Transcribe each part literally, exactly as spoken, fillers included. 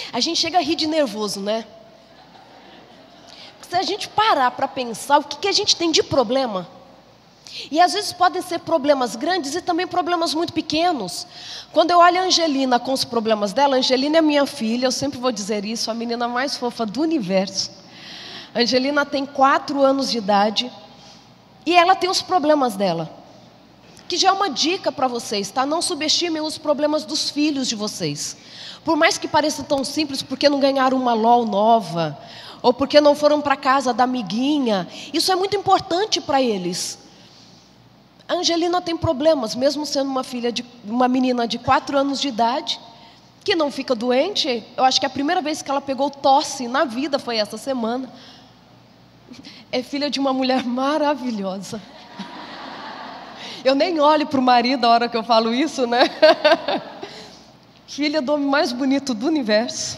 A gente chega a rir de nervoso, né? Se a gente parar para pensar o que, que a gente tem de problema, e às vezes podem ser problemas grandes e também problemas muito pequenos. Quando eu olho a Angelina com os problemas dela, a Angelina é minha filha, eu sempre vou dizer isso, a menina mais fofa do universo. A Angelina tem quatro anos de idade e ela tem os problemas dela. Que já é uma dica para vocês, tá? Não subestimem os problemas dos filhos de vocês. Por mais que pareça tão simples, porque não ganharam uma LOL nova, ou porque não foram para casa da amiguinha, isso é muito importante para eles. A Angelina tem problemas, mesmo sendo uma filha de uma menina de quatro anos de idade, que não fica doente. Eu acho que a primeira vez que ela pegou tosse na vida foi essa semana. É filha de uma mulher maravilhosa. Eu nem olho para o marido a hora que eu falo isso, né? Filha do homem mais bonito do universo.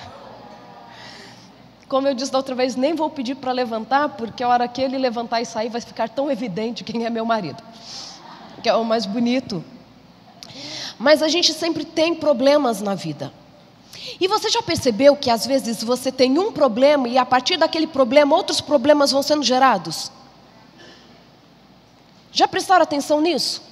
Como eu disse da outra vez, nem vou pedir para levantar, porque a hora que ele levantar e sair vai ficar tão evidente quem é meu marido, que é o mais bonito. Mas a gente sempre tem problemas na vida. E você já percebeu que às vezes você tem um problema e a partir daquele problema outros problemas vão sendo gerados? Já prestaram atenção nisso?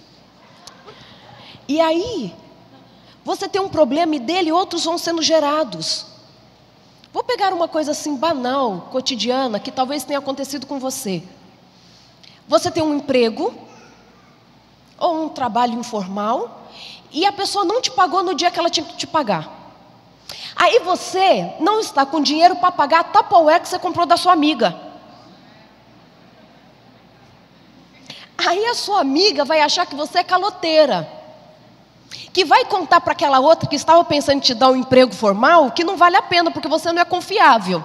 E aí, você tem um problema e dele outros vão sendo gerados. Vou pegar uma coisa assim banal, cotidiana, que talvez tenha acontecido com você. Você tem um emprego, ou um trabalho informal, e a pessoa não te pagou no dia que ela tinha que te pagar. Aí você não está com dinheiro para pagar a Tupperware que você comprou da sua amiga. Aí a sua amiga vai achar que você é caloteira, que vai contar para aquela outra que estava pensando em te dar um emprego formal, que não vale a pena, porque você não é confiável.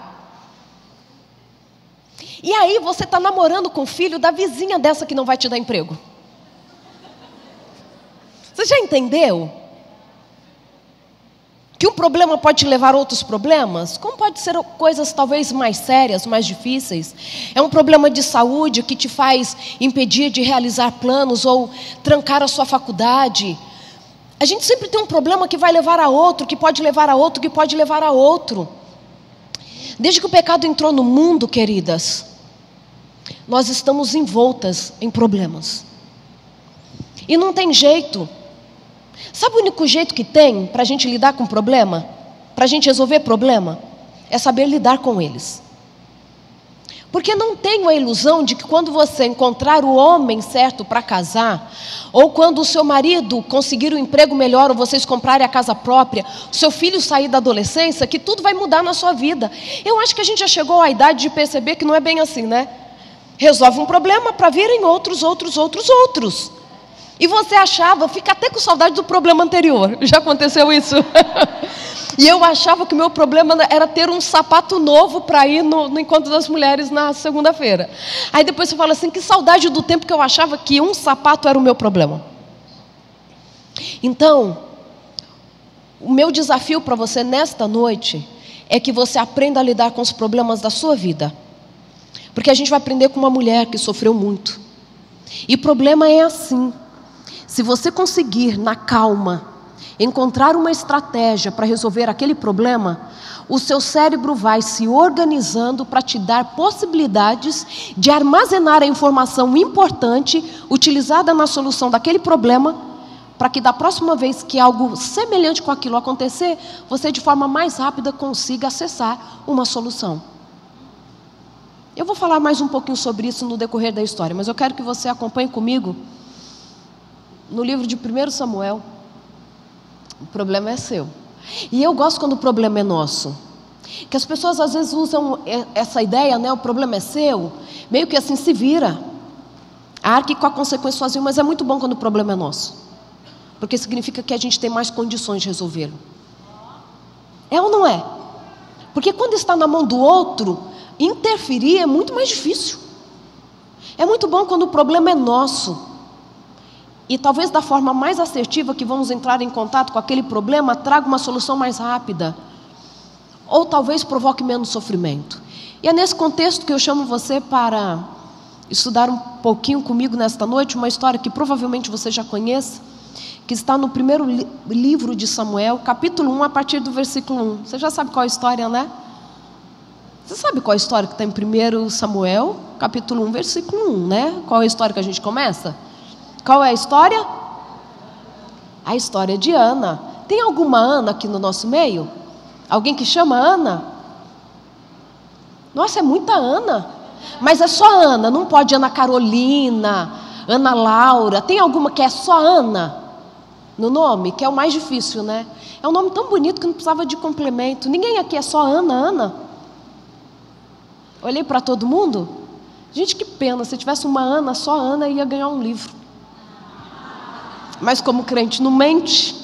E aí você está namorando com o filho da vizinha dessa que não vai te dar emprego. Você já entendeu? Que um problema pode te levar a outros problemas? Como pode ser coisas talvez mais sérias, mais difíceis? É um problema de saúde que te faz impedir de realizar planos ou trancar a sua faculdade. A gente sempre tem um problema que vai levar a outro, que pode levar a outro, que pode levar a outro. Desde que o pecado entrou no mundo, queridas, nós estamos envoltas em problemas. E não tem jeito. Sabe o único jeito que tem para a gente lidar com problema? Para a gente resolver problema? É saber lidar com eles. Porque não tenho a ilusão de que quando você encontrar o homem certo para casar, ou quando o seu marido conseguir um emprego melhor, ou vocês comprarem a casa própria, o seu filho sair da adolescência, que tudo vai mudar na sua vida. Eu acho que a gente já chegou à idade de perceber que não é bem assim, né? Resolve um problema para virem outros, outros, outros, outros. E você achava, fica até com saudade do problema anterior. Já aconteceu isso? E eu achava que o meu problema era ter um sapato novo para ir no, no Encontro das Mulheres na segunda-feira. Aí depois você fala assim, que saudade do tempo que eu achava que um sapato era o meu problema. Então, o meu desafio para você nesta noite é que você aprenda a lidar com os problemas da sua vida. Porque a gente vai aprender com uma mulher que sofreu muito. E problema é assim. Se você conseguir, na calma, encontrar uma estratégia para resolver aquele problema, o seu cérebro vai se organizando para te dar possibilidades de armazenar a informação importante utilizada na solução daquele problema, para que da próxima vez que algo semelhante com aquilo acontecer, você de forma mais rápida consiga acessar uma solução. Eu vou falar mais um pouquinho sobre isso no decorrer da história, mas eu quero que você acompanhe comigo no livro de primeiro Samuel. O problema é seu. E eu gosto quando o problema é nosso. Que as pessoas às vezes usam essa ideia, né? O problema é seu, meio que assim, se vira. Arque com a consequência sozinho, mas é muito bom quando o problema é nosso. Porque significa que a gente tem mais condições de resolvê-lo. É ou não é? Porque quando está na mão do outro, interferir é muito mais difícil. É muito bom quando o problema é nosso. E talvez da forma mais assertiva que vamos entrar em contato com aquele problema, traga uma solução mais rápida. Ou talvez provoque menos sofrimento. E é nesse contexto que eu chamo você para estudar um pouquinho comigo nesta noite, uma história que provavelmente você já conhece, que está no primeiro li livro de Samuel, capítulo um, a partir do versículo um. Você já sabe qual é a história, né? Você sabe qual é a história que está em primeiro Samuel, capítulo um, versículo um, né? Qual é a história que a gente começa? Qual é a história? A história de Ana. Tem alguma Ana aqui no nosso meio? Alguém que chama Ana? Nossa, é muita Ana. Mas é só Ana, não pode Ana Carolina, Ana Laura. Tem alguma que é só Ana no nome? Que é o mais difícil, né? É um nome tão bonito que não precisava de complemento. Ninguém aqui é só Ana, Ana? Olhei para todo mundo. Gente, que pena, se tivesse uma Ana, só Ana ia ganhar um livro. Mas como crente não mente.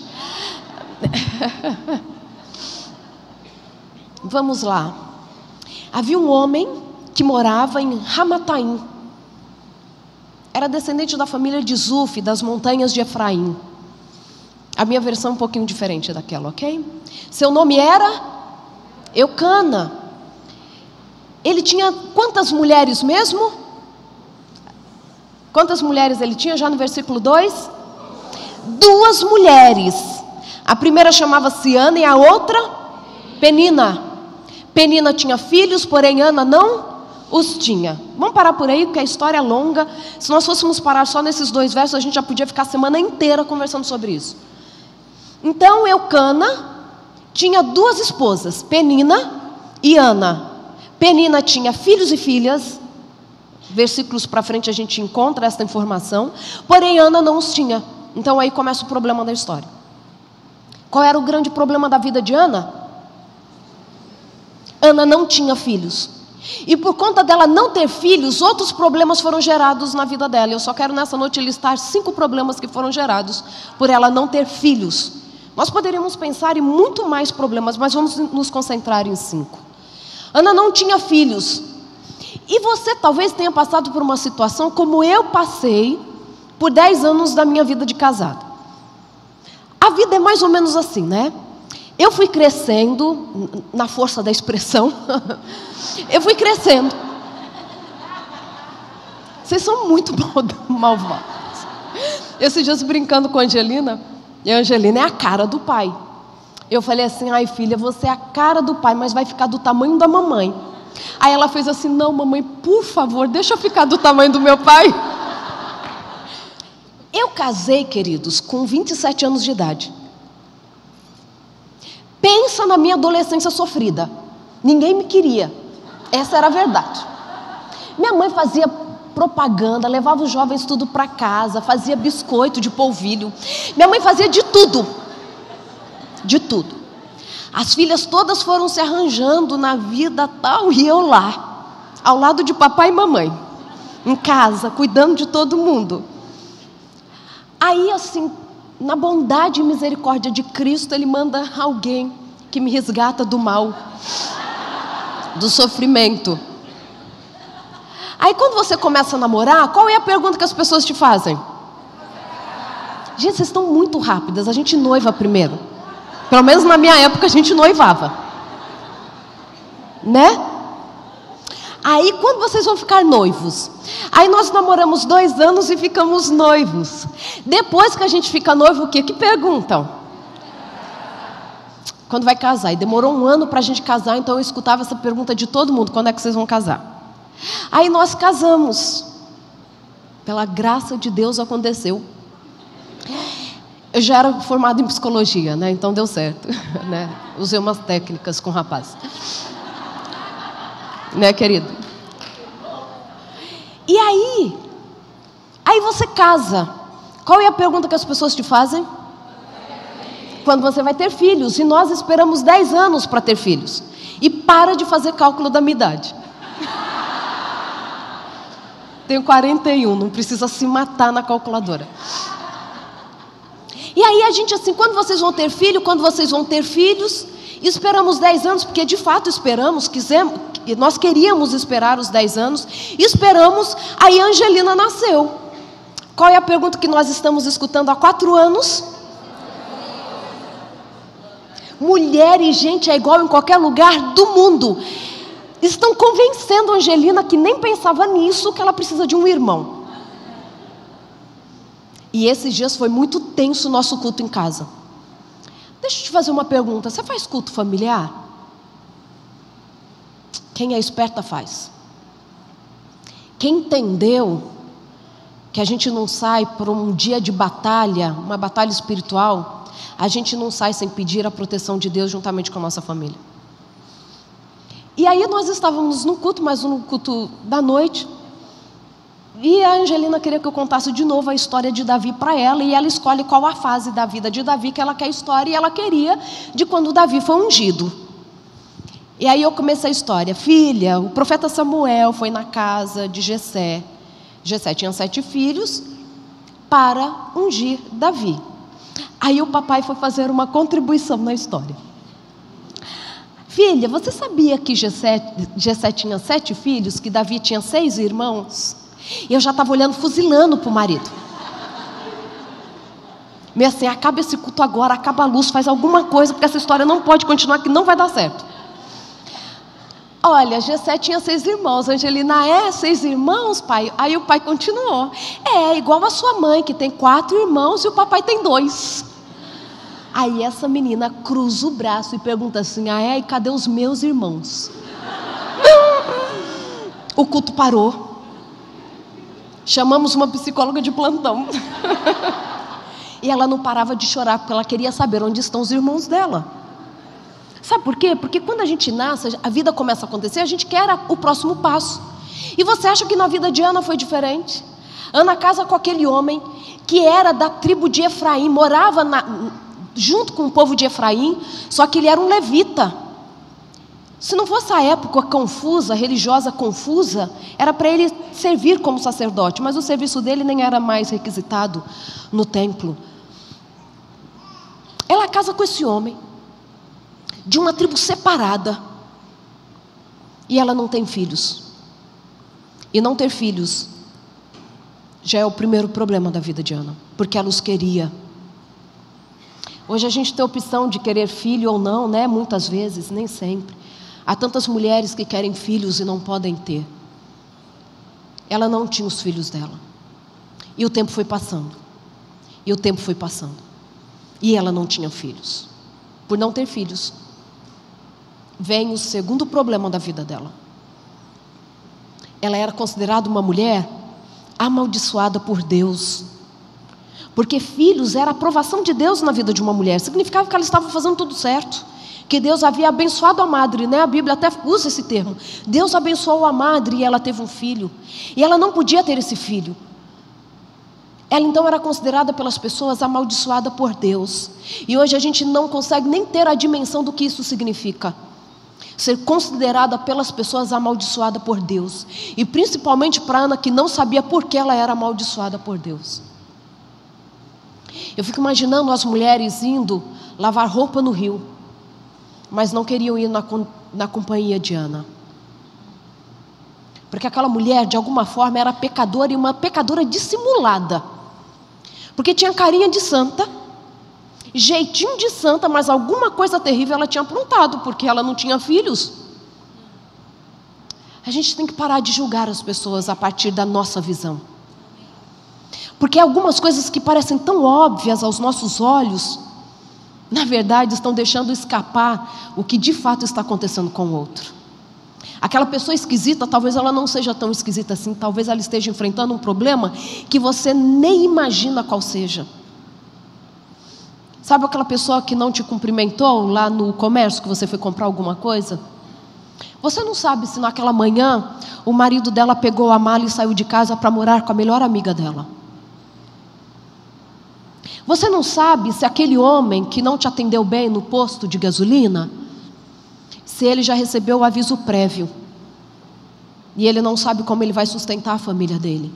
Vamos lá. Havia um homem que morava em Ramataim. Era descendente da família de Zuf, das montanhas de Efraim. A minha versão é um pouquinho diferente daquela, ok? Seu nome era Eucana. Ele tinha quantas mulheres mesmo? Quantas mulheres ele tinha já no versículo dois? Duas mulheres. A primeira chamava-se Ana e a outra Penina. Penina tinha filhos, porém Ana não os tinha. Vamos parar por aí, porque a história é longa. Se nós fôssemos parar só nesses dois versos, a gente já podia ficar a semana inteira conversando sobre isso. Então Eucana tinha duas esposas, Penina e Ana. Penina tinha filhos e filhas. Versículos para frente a gente encontra essa informação. Porém Ana não os tinha. Então aí começa o problema da história. Qual era o grande problema da vida de Ana? Ana não tinha filhos. E por conta dela não ter filhos, outros problemas foram gerados na vida dela. Eu só quero nessa noite listar cinco problemas que foram gerados por ela não ter filhos. Nós poderíamos pensar em muito mais problemas, mas vamos nos concentrar em cinco. Ana não tinha filhos. E você talvez tenha passado por uma situação como eu passei por dez anos da minha vida de casada. A vida é mais ou menos assim, né? Eu fui crescendo, na força da expressão, eu fui crescendo. Vocês são muito malvados. Esses dias brincando com a Angelina, e a Angelina é a cara do pai. Eu falei assim, ai filha, você é a cara do pai, mas vai ficar do tamanho da mamãe. Aí ela fez assim, não mamãe, por favor, deixa eu ficar do tamanho do meu pai. Eu casei, queridos, com vinte e sete anos de idade. Pensa na minha adolescência sofrida. Ninguém me queria. Essa era a verdade. Minha mãe fazia propaganda, levava os jovens tudo para casa, fazia biscoito de polvilho. Minha mãe fazia de tudo. De tudo. As filhas todas foram se arranjando na vida tal, e eu lá, ao lado de papai e mamãe, em casa, cuidando de todo mundo. Aí assim, na bondade e misericórdia de Cristo, Ele manda alguém que me resgata do mal, do sofrimento. Aí quando você começa a namorar, qual é a pergunta que as pessoas te fazem? Gente, vocês estão muito rápidas, a gente noiva primeiro. Pelo menos na minha época a gente noivava. Né? Aí quando vocês vão ficar noivos? Aí nós namoramos dois anos e ficamos noivos. Depois que a gente fica noivo, o que? Que perguntam? Quando vai casar? E demorou um ano para a gente casar, então eu escutava essa pergunta de todo mundo: quando é que vocês vão casar? Aí nós casamos. Pela graça de Deus aconteceu. Eu já era formada em psicologia, né? Então deu certo, né? Usei umas técnicas com o rapaz. Né, querido? E aí? Aí você casa. Qual é a pergunta que as pessoas te fazem? Quando você vai ter filhos. E nós esperamos dez anos para ter filhos. E para de fazer cálculo da minha idade. Tenho quarenta e um, não precisa se matar na calculadora. E aí a gente assim, quando vocês vão ter filho, quando vocês vão ter filhos, esperamos dez anos, porque de fato esperamos, quisemos, nós queríamos esperar os dez anos, esperamos, aí a Angelina nasceu. Qual é a pergunta que nós estamos escutando há quatro anos? Mulher e gente é igual em qualquer lugar do mundo. Estão convencendo a Angelina, que nem pensava nisso, que ela precisa de um irmão. E esses dias foi muito tenso o nosso culto em casa. Deixa eu te fazer uma pergunta: você faz culto familiar? Quem é esperta faz. Quem entendeu que a gente não sai por um dia de batalha, uma batalha espiritual, a gente não sai sem pedir a proteção de Deus juntamente com a nossa família. E aí nós estávamos no culto, mas no culto da noite, e a Angelina queria que eu contasse de novo a história de Davi para ela, e ela escolhe qual a fase da vida de Davi que ela quer a história, e ela queria de quando Davi foi ungido. E aí eu comecei a história: filha, o profeta Samuel foi na casa de Jessé. Jessé tinha sete filhos para ungir Davi. Aí o papai foi fazer uma contribuição na história. Filha, você sabia que Jessé, Jessé tinha sete filhos, que Davi tinha seis irmãos? E eu já estava olhando, fuzilando para o marido. Meio assim, acaba esse culto agora, acaba a luz, faz alguma coisa, porque essa história não pode continuar, que não vai dar certo. Olha, Jessé tinha seis irmãos. Angelina, é seis irmãos, pai? Aí o pai continuou: é igual a sua mãe, que tem quatro irmãos e o papai tem dois. Aí essa menina cruza o braço e pergunta assim: ah é? E cadê os meus irmãos? O culto parou. Chamamos uma psicóloga de plantão. E ela não parava de chorar, porque ela queria saber onde estão os irmãos dela. Sabe por quê? Porque quando a gente nasce, a vida começa a acontecer, a gente quer o próximo passo. E você acha que na vida de Ana foi diferente? Ana casa com aquele homem que era da tribo de Efraim, morava na, junto com o povo de Efraim, só que ele era um levita. Se não fosse a época confusa, religiosa confusa, era para ele servir como sacerdote, mas o serviço dele nem era mais requisitado no templo. Ela casa com esse homem, de uma tribo separada, e ela não tem filhos. E não ter filhos já é o primeiro problema da vida de Ana, porque ela os queria. Hoje a gente tem a opção de querer filho ou não, né? Muitas vezes, nem sempre. Há tantas mulheres que querem filhos e não podem ter. Ela não tinha os filhos dela. E o tempo foi passando. E o tempo foi passando. E ela não tinha filhos. Por não ter filhos, vem o segundo problema da vida dela. Ela era considerada uma mulher amaldiçoada por Deus. Porque filhos era a aprovação de Deus na vida de uma mulher. Significava que ela estava fazendo tudo certo. Que Deus havia abençoado a madre, né? A Bíblia até usa esse termo. Deus abençoou a madre e ela teve um filho. E ela não podia ter esse filho. Ela então era considerada pelas pessoas amaldiçoada por Deus. E hoje a gente não consegue nem ter a dimensão do que isso significa. Ser considerada pelas pessoas amaldiçoada por Deus. E principalmente para Ana, que não sabia por que ela era amaldiçoada por Deus. Eu fico imaginando as mulheres indo lavar roupa no rio, mas não queriam ir na, na companhia de Ana. Porque aquela mulher, de alguma forma, era pecadora, e uma pecadora dissimulada. Porque tinha carinha de santa, jeitinho de santa, mas alguma coisa terrível ela tinha aprontado, porque ela não tinha filhos. A gente tem que parar de julgar as pessoas a partir da nossa visão. Porque algumas coisas que parecem tão óbvias aos nossos olhos, na verdade estão deixando escapar o que de fato está acontecendo com o outro. Aquela pessoa esquisita, talvez ela não seja tão esquisita assim, talvez ela esteja enfrentando um problema que você nem imagina qual seja. Sabe aquela pessoa que não te cumprimentou lá no comércio, que você foi comprar alguma coisa? Você não sabe se naquela manhã o marido dela pegou a mala e saiu de casa para morar com a melhor amiga dela. Você não sabe se aquele homem que não te atendeu bem no posto de gasolina, se ele já recebeu o aviso prévio e ele não sabe como ele vai sustentar a família dele.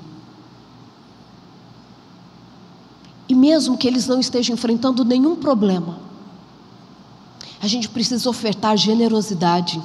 E mesmo que eles não estejam enfrentando nenhum problema, a gente precisa ofertar generosidade.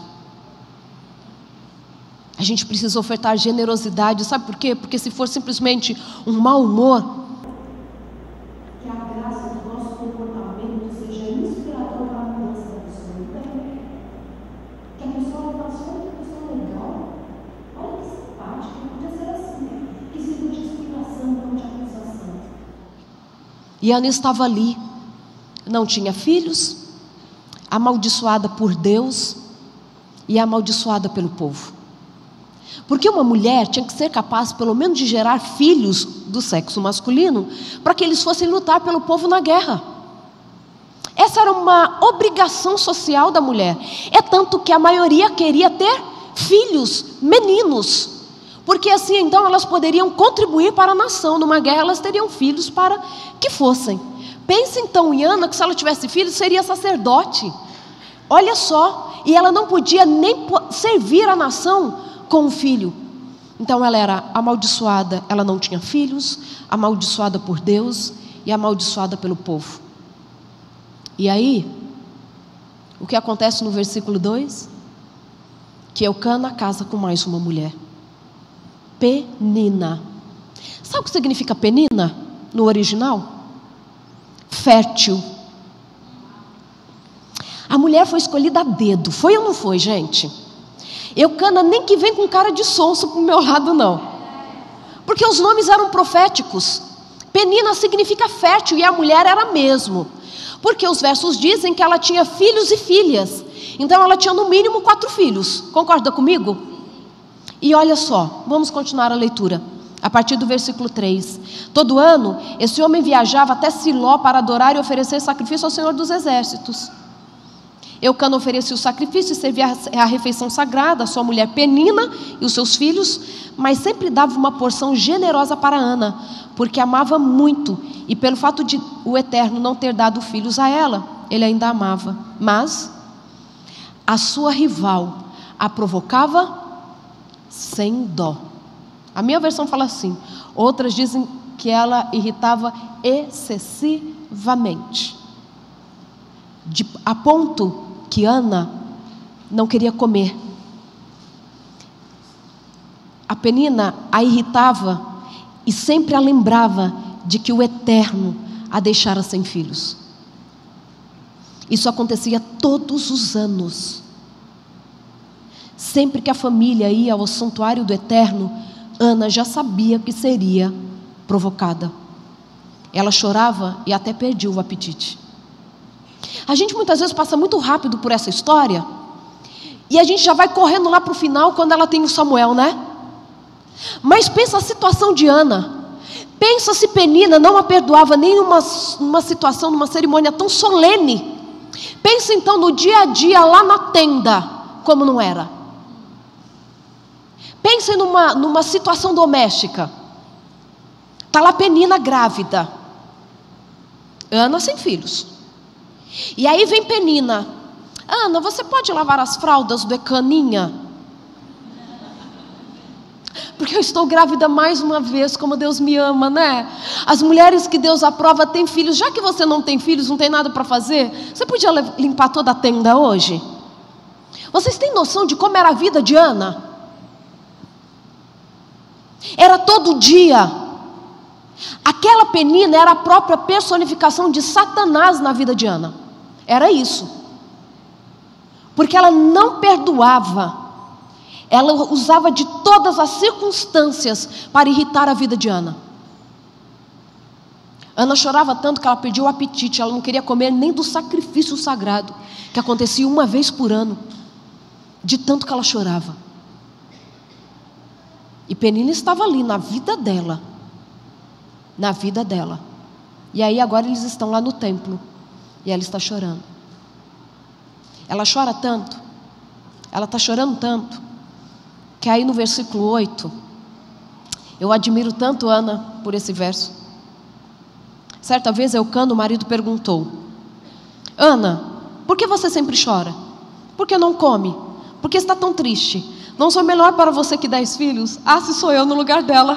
A gente precisa ofertar generosidade, sabe por quê? Porque se for simplesmente um mau humor, que a graça do nosso comportamento seja inspirador para a mudança da pessoa. Que a pessoa passou uma pessoa legal, olha que simpática, podia ser assim, que sirva de inspiração, não de acusação. E Ana estava ali, não tinha filhos, amaldiçoada por Deus e amaldiçoada pelo povo. Porque uma mulher tinha que ser capaz, pelo menos, de gerar filhos do sexo masculino, para que eles fossem lutar pelo povo na guerra. Essa era uma obrigação social da mulher. É tanto que a maioria queria ter filhos, meninos, porque assim então elas poderiam contribuir para a nação. Numa guerra elas teriam filhos para que fossem. Pense então em Ana, que se ela tivesse filhos seria sacerdote. Olha só, e ela não podia nem servir a nação com um filho. Então ela era amaldiçoada, ela não tinha filhos, amaldiçoada por Deus e amaldiçoada pelo povo. E aí, o que acontece no versículo dois? Que Eucana casa com mais uma mulher, Penina. Sabe o que significa Penina no original? Fértil. A mulher foi escolhida a dedo, foi ou não foi, gente? Eucana nem que vem com cara de sonso para o meu lado, não, porque os nomes eram proféticos. Penina significa fértil e a mulher era mesmo, porque os versos dizem que ela tinha filhos e filhas. Então ela tinha no mínimo quatro filhos, concorda comigo? E olha só, vamos continuar a leitura, a partir do versículo três. Todo ano, esse homem viajava até Siló para adorar e oferecer sacrifício ao Senhor dos Exércitos. Eucana oferecia o sacrifício e servia a refeição sagrada à sua mulher Penina e os seus filhos, mas sempre dava uma porção generosa para Ana, porque amava muito, e pelo fato de o Eterno não ter dado filhos a ela, ele ainda amava. Mas a sua rival a provocava sem dó. A minha versão fala assim, outras dizem que ela irritava excessivamente, de, a ponto que Ana não queria comer. A Penina a irritava e sempre a lembrava de que o Eterno a deixara sem filhos. Isso acontecia todos os anos. Sempre que a família ia ao santuário do Eterno, Ana já sabia que seria provocada. Ela chorava e até perdia o apetite. A gente muitas vezes passa muito rápido por essa história e a gente já vai correndo lá para o final quando ela tem o Samuel, né? Mas pensa a situação de Ana. Pensa se Penina não a perdoava nem numa, numa situação, numa cerimônia tão solene. Pensa então no dia a dia lá na tenda, como não era. Pensa numa, numa situação doméstica. Está lá Penina grávida, Ana sem filhos. E aí vem Penina: Ana, você pode lavar as fraldas do Eucaninha? Porque eu estou grávida mais uma vez, como Deus me ama, né? As mulheres que Deus aprova têm filhos. Já que você não tem filhos, não tem nada para fazer, você podia limpar toda a tenda hoje? Vocês têm noção de como era a vida de Ana? Era todo dia. Aquela Penina era a própria personificação de Satanás na vida de Ana. Era isso. Porque ela não perdoava. Ela usava de todas as circunstâncias para irritar a vida de Ana. Ana chorava tanto que ela perdia o apetite. Ela não queria comer nem do sacrifício sagrado, que acontecia uma vez por ano. De tanto que ela chorava. E Penina estava ali na vida dela. Na vida dela. E aí agora eles estão lá no templo. E ela está chorando. Ela chora tanto. Ela está chorando tanto. Que aí no versículo oito, eu admiro tanto Ana por esse verso. Certa vez Eucana, o marido, perguntou: Ana, por que você sempre chora? Por que não come? Por que está tão triste? Não sou melhor para você que dez filhos? Ah, se sou eu no lugar dela.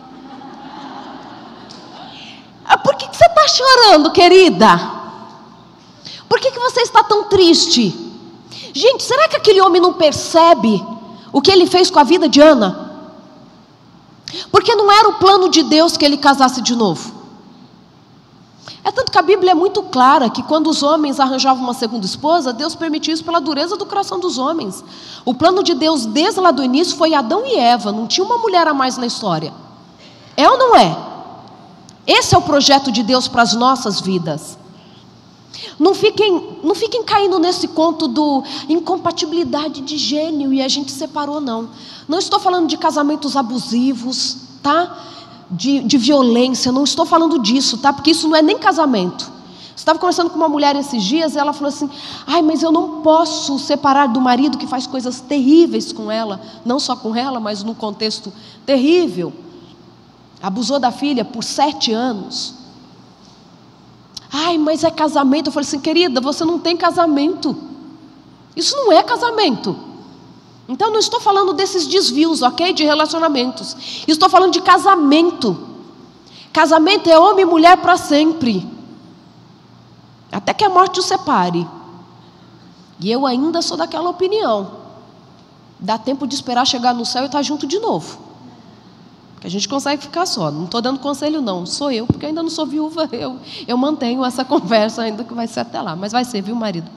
Por que, que você está chorando, querida? Por que, que você está tão triste? Gente, será que aquele homem não percebe o que ele fez com a vida de Ana? Porque não era o plano de Deus que ele casasse de novo. É tanto que a Bíblia é muito clara que quando os homens arranjavam uma segunda esposa, Deus permitiu isso pela dureza do coração dos homens. O plano de Deus desde lá do início foi Adão e Eva. Não tinha uma mulher a mais na história. É ou não é? Esse é o projeto de Deus para as nossas vidas. Não fiquem, não fiquem caindo nesse conto do incompatibilidade de gênio e a gente separou, não. Não estou falando de casamentos abusivos, tá? De, de violência, não estou falando disso, tá? Porque isso não é nem casamento. Estava conversando com uma mulher esses dias e ela falou assim: ai, mas eu não posso separar do marido que faz coisas terríveis com ela. Não só com ela, mas num contexto terrível. Abusou da filha por sete anos. Ai, mas é casamento. Eu falei assim: querida, você não tem casamento. Isso não é casamento. Então não estou falando desses desvios, ok? De relacionamentos. Estou falando de casamento. Casamento é homem e mulher para sempre. Até que a morte os separe. E eu ainda sou daquela opinião. Dá tempo de esperar chegar no céu e estar junto de novo. Porque a gente consegue ficar só. Não estou dando conselho não. Sou eu, porque ainda não sou viúva. Eu, eu mantenho essa conversa ainda que vai ser até lá. Mas vai ser, viu, marido?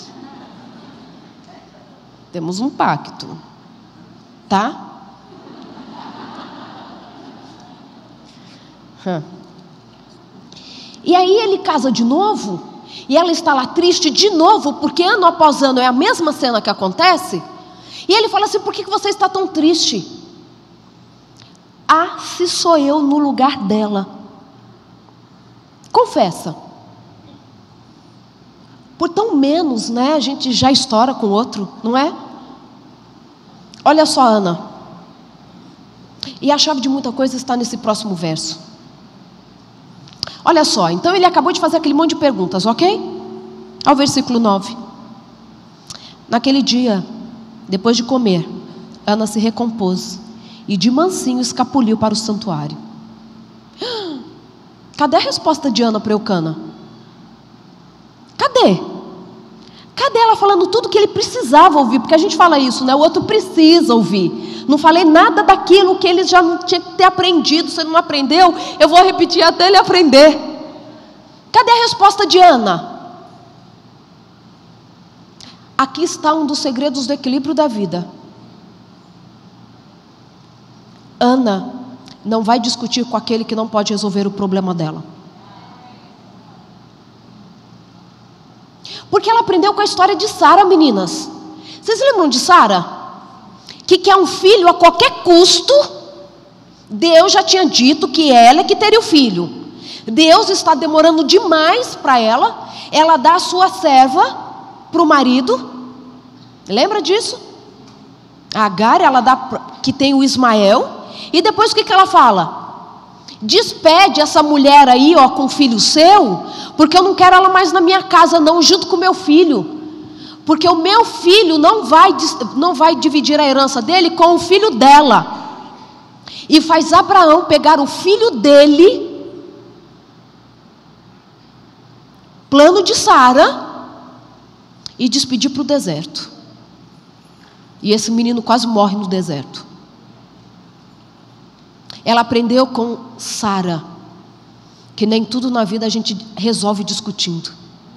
Temos um pacto. Tá? Hum. E aí ele casa de novo. E ela está lá triste de novo, porque ano após ano é a mesma cena que acontece. E ele fala assim: por que você está tão triste? Ah, se sou eu no lugar dela. Confessa. Por tão menos, né, a gente já estoura com o outro, não é? Olha só, Ana. E a chave de muita coisa está nesse próximo verso. Olha só, então ele acabou de fazer aquele monte de perguntas, ok? Ao versículo nove. Naquele dia, depois de comer, Ana se recompôs e de mansinho escapuliu para o santuário. Cadê a resposta de Ana para Eucana? Cadê? Cadê ela falando tudo que ele precisava ouvir? Porque a gente fala isso, né? O outro precisa ouvir. Não falei nada daquilo que ele já não tinha que ter aprendido. Se ele não aprendeu, eu vou repetir até ele aprender. Cadê a resposta de Ana? Aqui está um dos segredos do equilíbrio da vida. Ana não vai discutir com aquele que não pode resolver o problema dela. Porque ela aprendeu com a história de Sara, meninas. Vocês lembram de Sara? Que quer um filho a qualquer custo. Deus já tinha dito que ela é que teria o filho. Deus está demorando demais para ela. Ela dá a sua serva para o marido. Lembra disso? A Agar, ela dá que tem o Ismael. E depois o que, que ela fala? Despede essa mulher aí, ó, com o filho seu, porque eu não quero ela mais na minha casa não, junto com o meu filho. Porque o meu filho não vai, não vai dividir a herança dele com o filho dela. E faz Abraão pegar o filho dele, plano de Sara, e despedir para o deserto. E esse menino quase morre no deserto. Ela aprendeu com Sara que nem tudo na vida a gente resolve discutindo.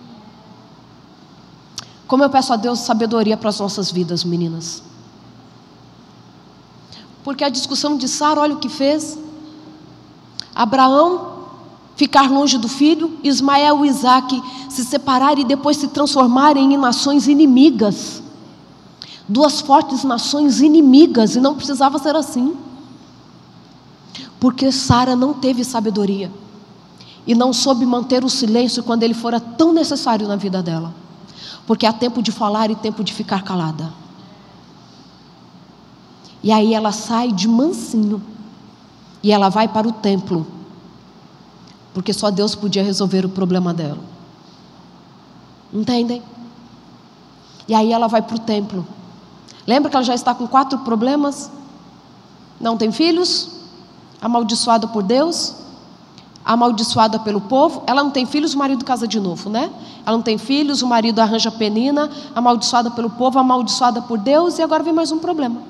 Como eu peço a Deus sabedoria para as nossas vidas, meninas. Porque a discussão de Sara, olha o que fez. Abraão ficar longe do filho, Ismael e Isaac se separarem e depois se transformarem em nações inimigas. Duas fortes nações inimigas, e não precisava ser assim. Porque Sara não teve sabedoria e não soube manter o silêncio quando ele fora tão necessário na vida dela. Porque há tempo de falar e tempo de ficar calada. E aí ela sai de mansinho e ela vai para o templo, porque só Deus podia resolver o problema dela. Entendem? E aí ela vai para o templo. Lembra que ela já está com quatro problemas? Não tem filhos, amaldiçoada por Deus, amaldiçoada pelo povo. Ela não tem filhos, o marido casa de novo, né? Ela não tem filhos, o marido arranja penina, amaldiçoada pelo povo, amaldiçoada por Deus, e agora vem mais um problema.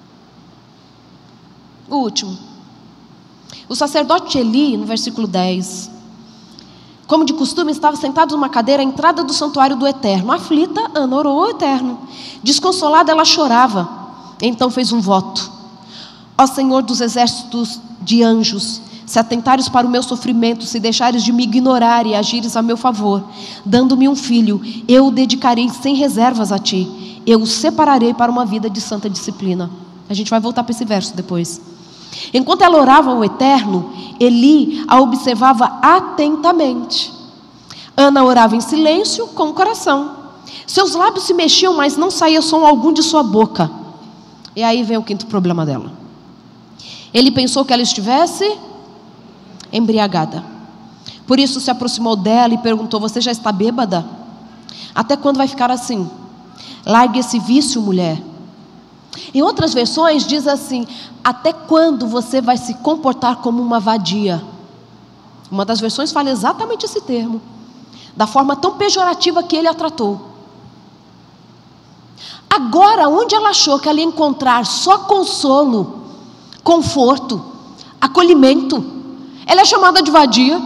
O último. O sacerdote Eli, no versículo dez, como de costume, estava sentado numa cadeira à entrada do santuário do Eterno. Aflita, Ana orou ao Eterno. Desconsolada, ela chorava. Então fez um voto: ó Senhor dos exércitos de anjos, se atentares para o meu sofrimento, se deixares de me ignorar e agires a meu favor, dando-me um filho, eu o dedicarei sem reservas a ti, eu o separarei para uma vida de santa disciplina. A gente vai voltar para esse verso depois. Enquanto ela orava ao Eterno, Eli a observava atentamente. Ana orava em silêncio com o coração. Seus lábios se mexiam, mas não saía som algum de sua boca. E aí vem o quinto problema dela. Ele pensou que ela estivesse embriagada. Por isso se aproximou dela e perguntou: você já está bêbada? Até quando vai ficar assim? Largue esse vício, mulher. Em outras versões diz assim: até quando você vai se comportar como uma vadia? Uma das versões fala exatamente esse termo, da forma tão pejorativa que ele a tratou. Agora, onde ela achou que ela ia encontrar só consolo, conforto, acolhimento, ela é chamada de vadia.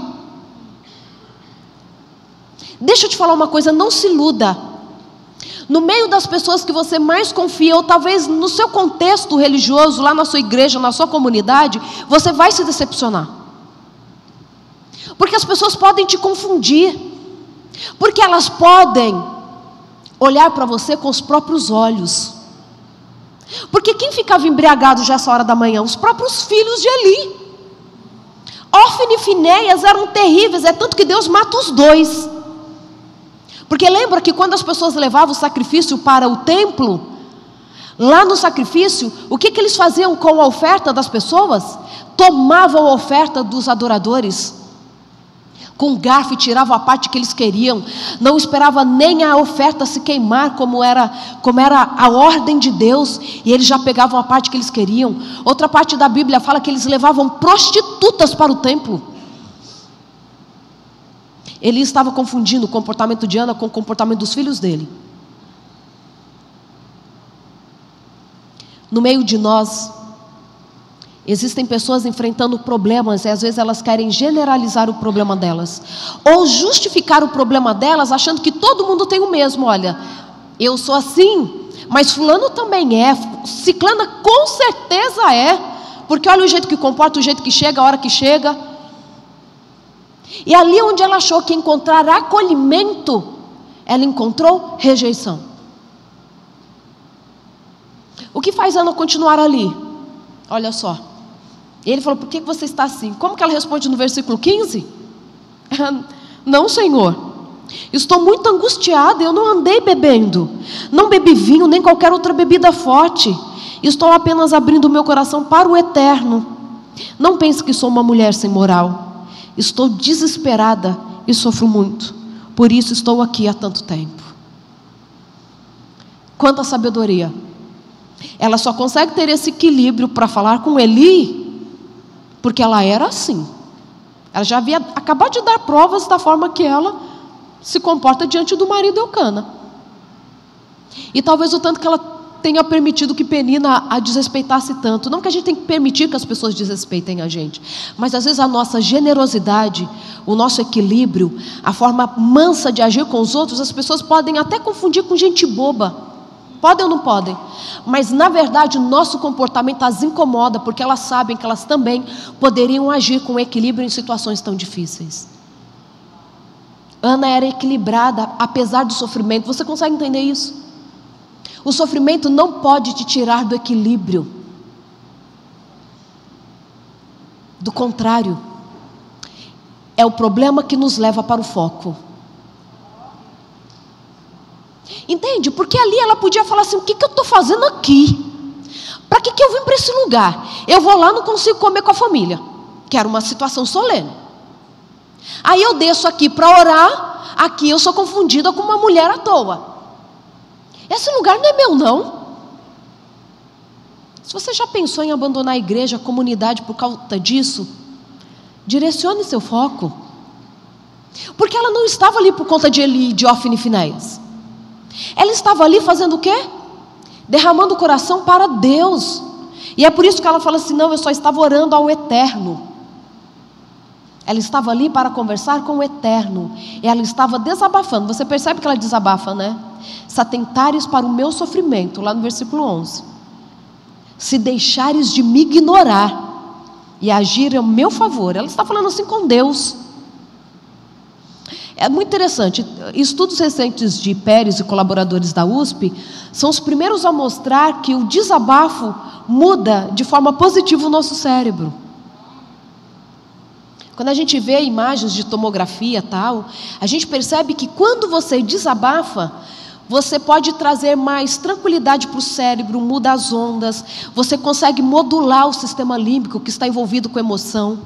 Deixa eu te falar uma coisa, não se iluda. No meio das pessoas que você mais confia, ou talvez no seu contexto religioso, lá na sua igreja, na sua comunidade, você vai se decepcionar. Porque as pessoas podem te confundir. Porque elas podem olhar para você com os próprios olhos. Porque quem ficava embriagado já essa hora da manhã? Os próprios filhos de Eli. Ófine e Finéias eram terríveis, é tanto que Deus mata os dois. Porque lembra que quando as pessoas levavam o sacrifício para o templo, lá no sacrifício, o que, que eles faziam com a oferta das pessoas? Tomavam a oferta dos adoradores, com garfo, e tiravam a parte que eles queriam, não esperava nem a oferta se queimar, como era, como era a ordem de Deus, e eles já pegavam a parte que eles queriam. Outra parte da Bíblia fala que eles levavam prostitutas para o templo. Ele estava confundindo o comportamento de Ana com o comportamento dos filhos dele. No meio de nós, existem pessoas enfrentando problemas, e às vezes elas querem generalizar o problema delas, ou justificar o problema delas, achando que todo mundo tem o mesmo. Olha, eu sou assim, mas fulano também é, ciclana com certeza é, porque olha o jeito que comporta, o jeito que chega, a hora que chega. E ali onde ela achou que encontrar acolhimento, ela encontrou rejeição. O que faz Ana continuar ali? Olha só. Ele falou: por que você está assim? Como que ela responde no versículo quinze? Não, Senhor, estou muito angustiada, eu não andei bebendo, não bebi vinho, nem qualquer outra bebida forte, estou apenas abrindo o meu coração para o Eterno. Não pense que sou uma mulher sem moral. Estou desesperada e sofro muito, por isso estou aqui há tanto tempo. Quanta sabedoria. Ela só consegue ter esse equilíbrio para falar com Eli, porque ela era assim. Ela já havia acabado de dar provas da forma que ela se comporta diante do marido Eucana. E talvez o tanto que ela tenha permitido que Penina a desrespeitasse tanto. Não que a gente tem que permitir que as pessoas desrespeitem a gente, mas às vezes a nossa generosidade, o nosso equilíbrio, a forma mansa de agir com os outros, as pessoas podem até confundir com gente boba. Podem ou não podem? Mas na verdade o nosso comportamento as incomoda, porque elas sabem que elas também poderiam agir com equilíbrio em situações tão difíceis. Ana era equilibrada apesar do sofrimento. Você consegue entender isso? O sofrimento não pode te tirar do equilíbrio. Do contrário, é o problema que nos leva para o foco. Entende? Porque ali ela podia falar assim: o que, que eu estou fazendo aqui? Para que, que eu vim para esse lugar? Eu vou lá, não consigo comer com a família, que era uma situação solene. Aí eu desço aqui para orar, aqui eu sou confundida com uma mulher à toa. Esse lugar não é meu, não. Se você já pensou em abandonar a igreja, a comunidade por causa disso, direcione seu foco. Porque ela não estava ali por conta de Eli, de Ófine e Finéias. Ela estava ali fazendo o quê? Derramando o coração para Deus. E é por isso que ela fala assim: não, eu só estava orando ao Eterno. Ela estava ali para conversar com o Eterno. E ela estava desabafando. Você percebe que ela desabafa, né? Se atentares para o meu sofrimento, lá no versículo onze. Se deixares de me ignorar e agir a meu favor. Ela está falando assim com Deus. É muito interessante. Estudos recentes de Pérez e colaboradores da U S P são os primeiros a mostrar que o desabafo muda de forma positiva o nosso cérebro. Quando a gente vê imagens de tomografia tal, a gente percebe que quando você desabafa, você pode trazer mais tranquilidade para o cérebro, muda as ondas, você consegue modular o sistema límbico que está envolvido com emoção.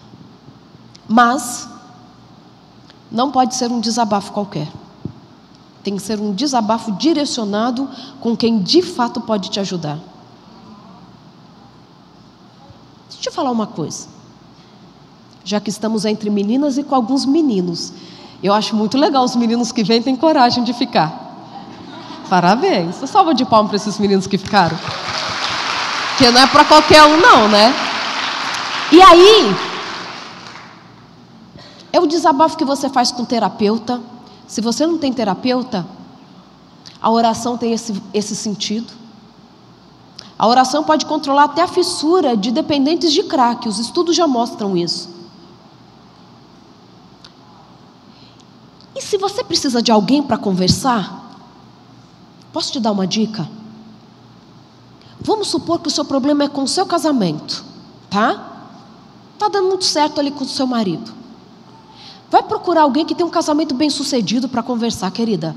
Mas não pode ser um desabafo qualquer. Tem que ser um desabafo direcionado com quem de fato pode te ajudar. Deixa eu falar uma coisa. Já que estamos entre meninas e com alguns meninos, eu acho muito legal os meninos que vêm têm coragem de ficar. Parabéns. Salva de palmas para esses meninos que ficaram. Porque não é para qualquer um não, né? E aí, é o desabafo que você faz com o terapeuta. Se você não tem terapeuta, a oração tem esse, esse sentido. A oração pode controlar até a fissura de dependentes de crack. Os estudos já mostram isso. E se você precisa de alguém para conversar, posso te dar uma dica? Vamos supor que o seu problema é com o seu casamento, tá? Tá dando muito certo ali com o seu marido. Vai procurar alguém que tem um casamento bem sucedido para conversar, querida.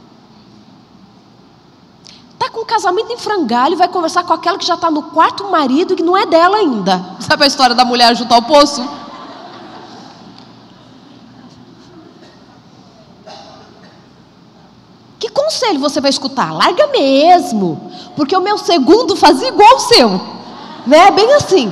Tá com um casamento em frangalho, vai conversar com aquela que já está no quarto marido e que não é dela ainda. Sabe a história da mulher junto ao poço? Que conselho você vai escutar? Larga mesmo, porque o meu segundo fazia igual o seu, né? Bem assim.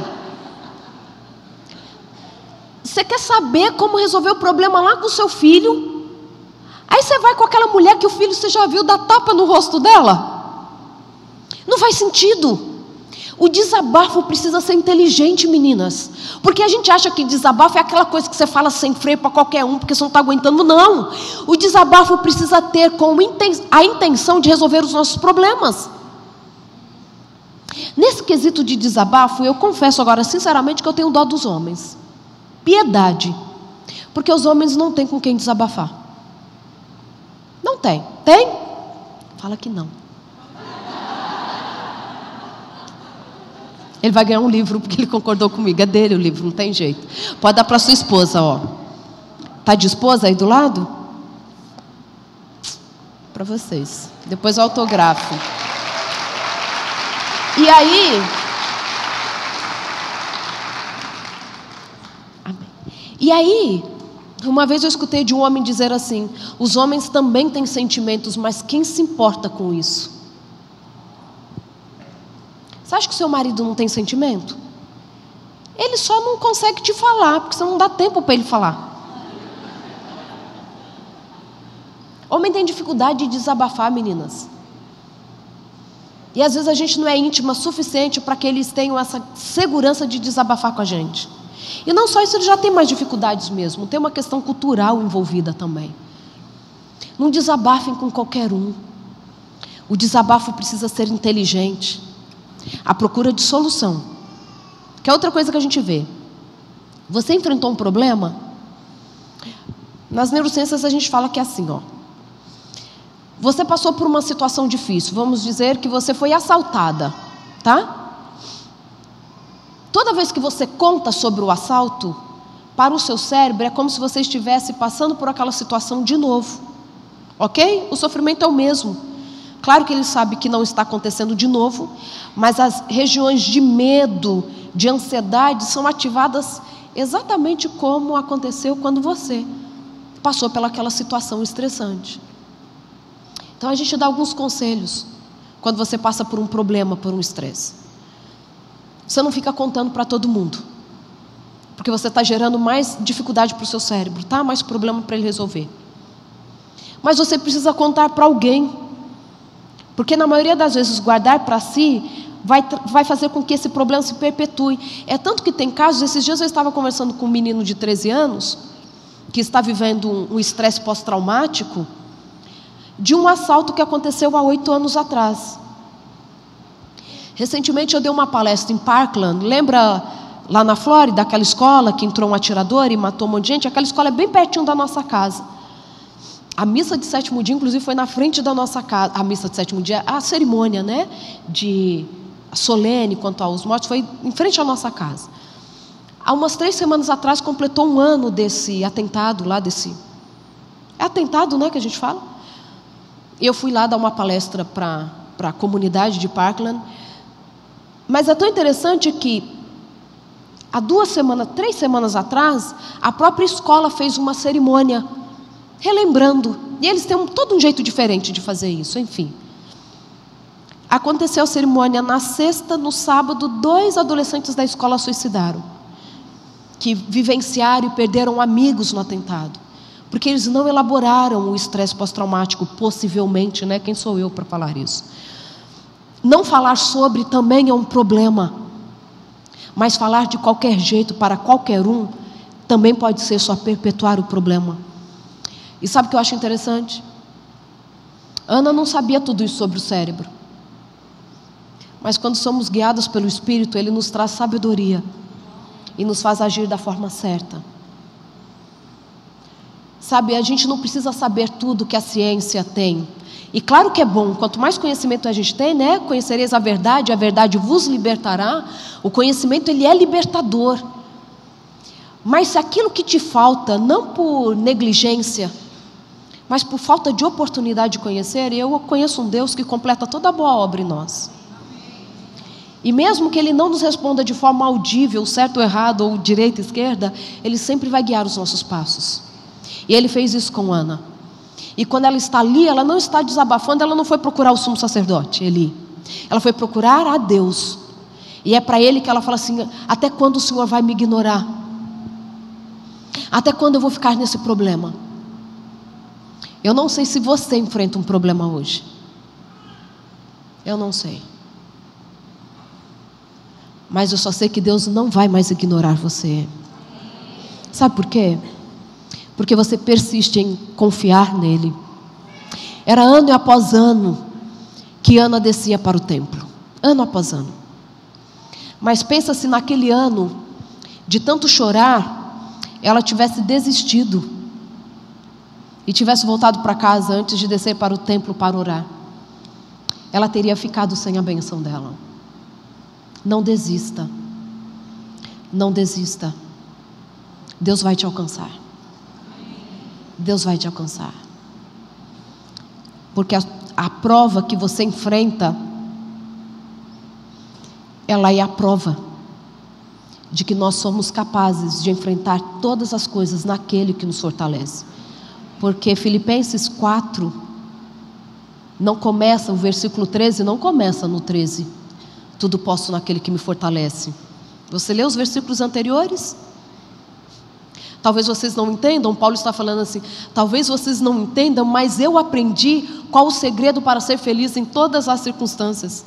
Você quer saber como resolver o problema lá com o seu filho? Aí você vai com aquela mulher que o filho você já viu dar tapa no rosto dela? Não faz sentido. O desabafo precisa ser inteligente, meninas. Porque a gente acha que desabafo é aquela coisa que você fala sem freio para qualquer um, porque você não está aguentando. Não. O desabafo precisa ter como a intenção de resolver os nossos problemas. Nesse quesito de desabafo, eu confesso agora sinceramente que eu tenho dó dos homens. Piedade. Porque os homens não têm com quem desabafar. Não tem. Tem? Fala que não. Ele vai ganhar um livro porque ele concordou comigo. É dele o livro, não tem jeito. Pode dar para sua esposa, ó. Tá de esposa aí do lado? Para vocês. Depois eu autografo. E aí... Amém. E aí, uma vez eu escutei de um homem dizer assim: os homens também têm sentimentos, mas quem se importa com isso? Você acha que o seu marido não tem sentimento? Ele só não consegue te falar, porque você não dá tempo para ele falar. Homem tem dificuldade de desabafar, meninas. E às vezes a gente não é íntima suficiente para que eles tenham essa segurança de desabafar com a gente. E não só isso, eles já têm mais dificuldades mesmo. Tem uma questão cultural envolvida também. Não desabafem com qualquer um. O desabafo precisa ser inteligente. A procura de solução. Que é outra coisa que a gente vê. Você enfrentou um problema? Nas neurociências a gente fala que é assim, ó. Você passou por uma situação difícil. Vamos dizer que você foi assaltada, tá? Toda vez que você conta sobre o assalto, para o seu cérebro é como se você estivesse passando por aquela situação de novo. Ok? O sofrimento é o mesmo. Claro que ele sabe que não está acontecendo de novo, mas as regiões de medo, de ansiedade são ativadas exatamente como aconteceu quando você passou pelaquela situação estressante. Então a gente dá alguns conselhos quando você passa por um problema, por um estresse. Você não fica contando para todo mundo, porque você está gerando mais dificuldade para o seu cérebro, tá? Mais problema para ele resolver. Mas você precisa contar para alguém. Porque na maioria das vezes guardar para si vai, vai fazer com que esse problema se perpetue. É tanto que tem casos, esses dias eu estava conversando com um menino de treze anos, que está vivendo um estresse um pós-traumático, de um assalto que aconteceu há oito anos atrás. Recentemente eu dei uma palestra em Parkland, lembra lá na Flórida, aquela escola que entrou um atirador e matou um monte de gente, aquela escola é bem pertinho da nossa casa. A missa de sétimo dia, inclusive, foi na frente da nossa casa. A missa de sétimo dia, a cerimônia, né, de solene quanto aos mortos, foi em frente à nossa casa. Há umas três semanas atrás, completou um ano desse atentado lá, desse... É atentado, né, que a gente fala? Eu fui lá dar uma palestra para para a comunidade de Parkland. Mas é tão interessante que há duas semanas, três semanas atrás, a própria escola fez uma cerimônia relembrando. E eles têm um, todo um jeito diferente de fazer isso, enfim. Aconteceu a cerimônia na sexta, no sábado, dois adolescentes da escola suicidaram, que vivenciaram e perderam amigos no atentado, porque eles não elaboraram o estresse pós-traumático, possivelmente, né? Quem sou eu para falar isso? Não falar sobre também é um problema, mas falar de qualquer jeito para qualquer um também pode ser só perpetuar o problema. E sabe o que eu acho interessante? Ana não sabia tudo isso sobre o cérebro, mas quando somos guiados pelo Espírito, Ele nos traz sabedoria e nos faz agir da forma certa. Sabe, a gente não precisa saber tudo que a ciência tem. E claro que é bom, quanto mais conhecimento a gente tem, né? Conhecereis a verdade, a verdade vos libertará. O conhecimento, ele é libertador. Mas se aquilo que te falta, não por negligência, mas por falta de oportunidade de conhecer, eu conheço um Deus que completa toda a boa obra em nós. E mesmo que Ele não nos responda de forma audível, certo ou errado, ou direita ou esquerda, Ele sempre vai guiar os nossos passos. E Ele fez isso com Ana. E quando ela está ali, ela não está desabafando, ela não foi procurar o sumo sacerdote, Eli. Ela foi procurar a Deus. E é para Ele que ela fala assim: até quando o Senhor vai me ignorar? Até quando eu vou ficar nesse problema? Eu não sei se você enfrenta um problema hoje. Eu não sei. Mas eu só sei que Deus não vai mais ignorar você. Sabe por quê? Porque você persiste em confiar nele. Era ano após ano que Ana descia para o templo. Ano após ano. Mas pensa se naquele ano, de tanto chorar, ela tivesse desistido e tivesse voltado para casa antes de descer para o templo para orar. Ela teria ficado sem a bênção dela. Não desista. Não desista. Deus vai te alcançar. Deus vai te alcançar. Porque a, a prova que você enfrenta, ela é a prova de que nós somos capazes de enfrentar todas as coisas naquele que nos fortalece. Porque Filipenses quatro não começa, o versículo treze não começa no treze. Tudo posso naquele que me fortalece. Você lê os versículos anteriores? Talvez vocês não entendam, Paulo está falando assim, talvez vocês não entendam, mas eu aprendi qual o segredo para ser feliz em todas as circunstâncias.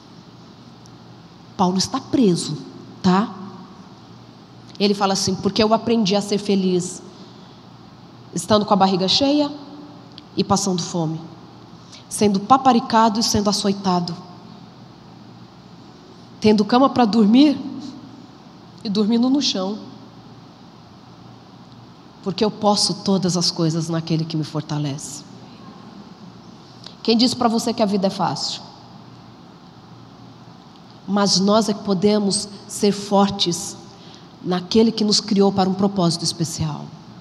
Paulo está preso, tá? Ele fala assim, porque eu aprendi a ser feliz estando com a barriga cheia e passando fome, sendo paparicado e sendo açoitado, tendo cama para dormir e dormindo no chão, porque eu posso todas as coisas naquele que me fortalece. Quem disse para você que a vida é fácil? Mas nós é que podemos ser fortes naquele que nos criou para um propósito especial.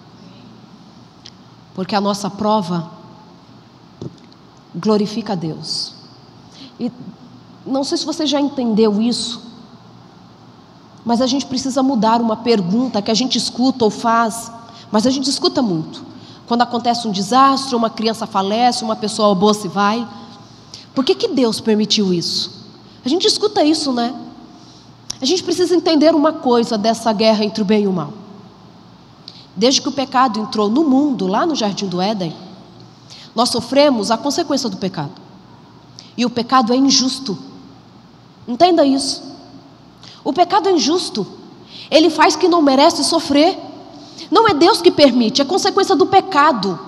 Porque a nossa prova glorifica a Deus. E não sei se você já entendeu isso, mas a gente precisa mudar uma pergunta que a gente escuta ou faz, mas a gente escuta muito. Quando acontece um desastre, uma criança falece, uma pessoa boa se vai. Por que que Deus permitiu isso? A gente escuta isso, né? A gente precisa entender uma coisa dessa guerra entre o bem e o mal. Desde que o pecado entrou no mundo, lá no Jardim do Éden, nós sofremos a consequência do pecado. E o pecado é injusto. Entenda isso. O pecado é injusto. Ele faz quem não merece sofrer. Não é Deus que permite, é consequência do pecado.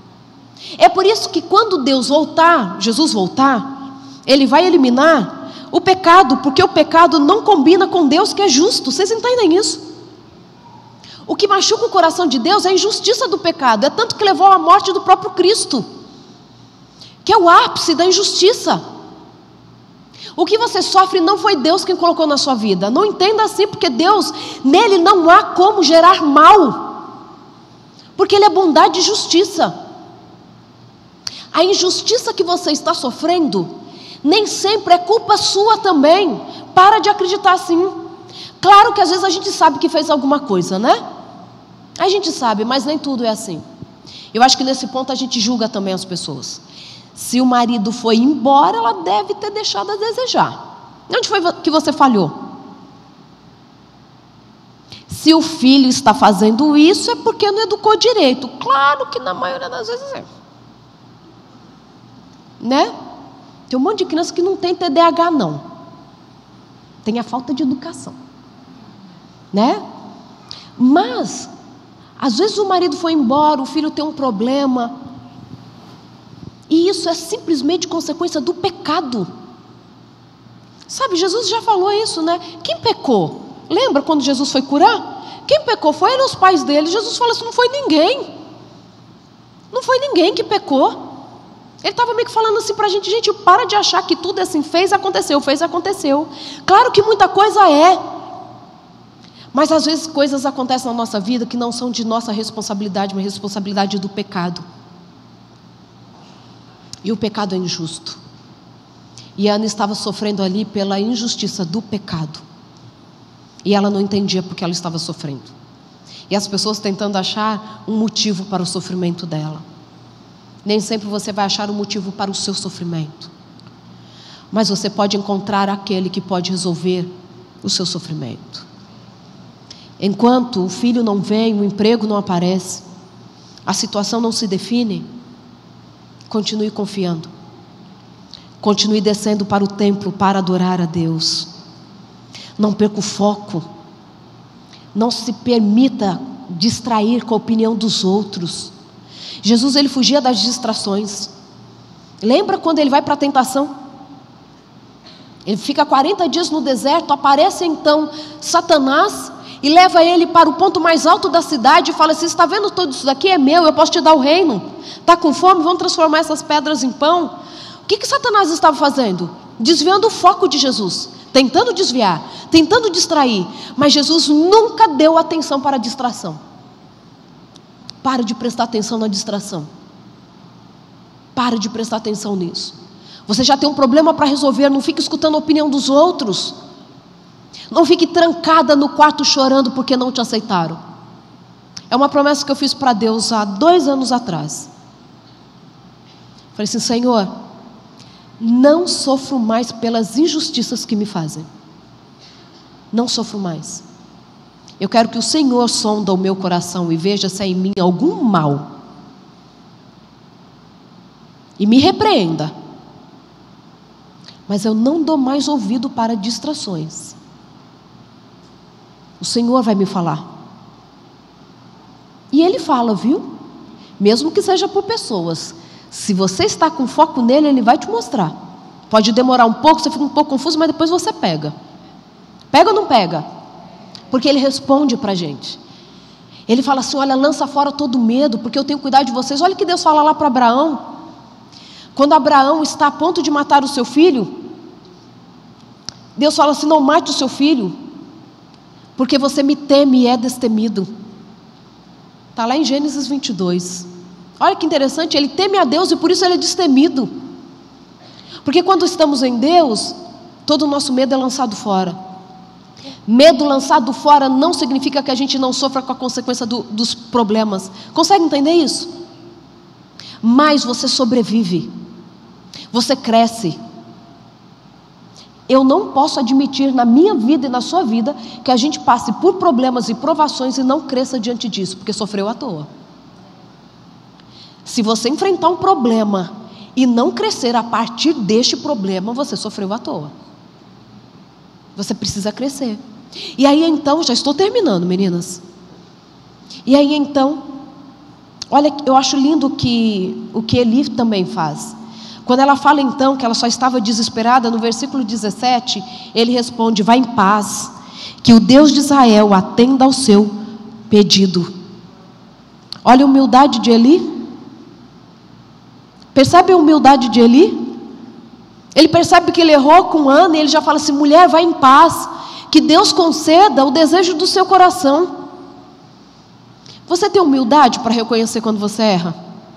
É por isso que quando Deus voltar, Jesus voltar, Ele vai eliminar o pecado, porque o pecado não combina com Deus que é justo. Vocês entendem isso? O que machuca o coração de Deus é a injustiça do pecado. É tanto que levou à morte do próprio Cristo, que é o ápice da injustiça. O que você sofre não foi Deus quem colocou na sua vida. Não entenda assim, porque Deus, nele não há como gerar mal, porque Ele é bondade e justiça. A injustiça que você está sofrendo nem sempre é culpa sua também. Para de acreditar assim. Claro que às vezes a gente sabe que fez alguma coisa, né? A gente sabe, mas nem tudo é assim. Eu acho que nesse ponto a gente julga também as pessoas. Se o marido foi embora, ela deve ter deixado a desejar. Onde foi que você falhou? Se o filho está fazendo isso, é porque não educou direito. Claro que na maioria das vezes é. Né? Tem um monte de criança que não tem T D A H não. Tem a falta de educação. Né? Mas às vezes o marido foi embora, o filho tem um problema, e isso é simplesmente consequência do pecado. Sabe, Jesus já falou isso, né? Quem pecou? Lembra quando Jesus foi curar? Quem pecou? Foi ele ou os pais dele? Jesus falou assim, não foi ninguém. Não foi ninguém que pecou. Ele estava meio que falando assim para a gente, gente, para de achar que tudo é assim, fez, aconteceu, fez, aconteceu. Claro que muita coisa é, mas às vezes coisas acontecem na nossa vida que não são de nossa responsabilidade, mas responsabilidade do pecado. E o pecado é injusto. E a Ana estava sofrendo ali pela injustiça do pecado. E ela não entendia porque ela estava sofrendo. E as pessoas tentando achar um motivo para o sofrimento dela. Nem sempre você vai achar um motivo para o seu sofrimento. Mas você pode encontrar aquele que pode resolver o seu sofrimento. Enquanto o filho não vem, o emprego não aparece, a situação não se define, continue confiando. Continue descendo para o templo para adorar a Deus. Não perca o foco. Não se permita distrair com a opinião dos outros. Jesus, ele fugia das distrações. Lembra quando ele vai para a tentação? Ele fica quarenta dias no deserto, aparece então Satanás e leva ele para o ponto mais alto da cidade e fala assim, está vendo tudo isso daqui? É meu, eu posso te dar o reino. Está com fome? Vamos transformar essas pedras em pão. O que que Satanás estava fazendo? Desviando o foco de Jesus, tentando desviar, tentando distrair. Mas Jesus nunca deu atenção para a distração. Para de prestar atenção na distração. Para de prestar atenção nisso. Você já tem um problema para resolver, não fique escutando a opinião dos outros. Não fique trancada no quarto chorando porque não te aceitaram. É uma promessa que eu fiz para Deus há dois anos atrás. Falei assim, Senhor, não sofro mais pelas injustiças que me fazem. Não sofro mais. Eu quero que o Senhor sonda o meu coração e veja se há em mim algum mal. E me repreenda. Mas eu não dou mais ouvido para distrações. O Senhor vai me falar. E Ele fala, viu? Mesmo que seja por pessoas. Se você está com foco nele, Ele vai te mostrar. Pode demorar um pouco, você fica um pouco confuso, mas depois você pega. Pega ou não pega? Porque Ele responde para a gente. Ele fala assim, olha, lança fora todo medo, porque eu tenho cuidado de vocês. Olha o que Deus fala lá para Abraão. Quando Abraão está a ponto de matar o seu filho, Deus fala assim, não mate o seu filho, porque você me teme e é destemido. Está lá em Gênesis vinte e dois. Olha que interessante, ele teme a Deus e por isso ele é destemido. Porque quando estamos em Deus, todo o nosso medo é lançado fora. Medo lançado fora não significa que a gente não sofra com a consequência do, dos problemas. Consegue entender isso? Mas você sobrevive. Você cresce. Eu não posso admitir na minha vida e na sua vida que a gente passe por problemas e provações e não cresça diante disso, porque sofreu à toa. Se você enfrentar um problema e não crescer a partir deste problema, você sofreu à toa. Você precisa crescer. E aí então, já estou terminando, meninas. E aí então, olha, eu acho lindo que, o que Eli também faz. Quando ela fala então que ela só estava desesperada, no versículo dezessete, ele responde: vá em paz, que o Deus de Israel atenda ao seu pedido. Olha a humildade de Eli. Percebe a humildade de Eli? Ele percebe que ele errou com Ana e ele já fala assim: mulher, vá em paz, que Deus conceda o desejo do seu coração. Você tem humildade para reconhecer quando você erra?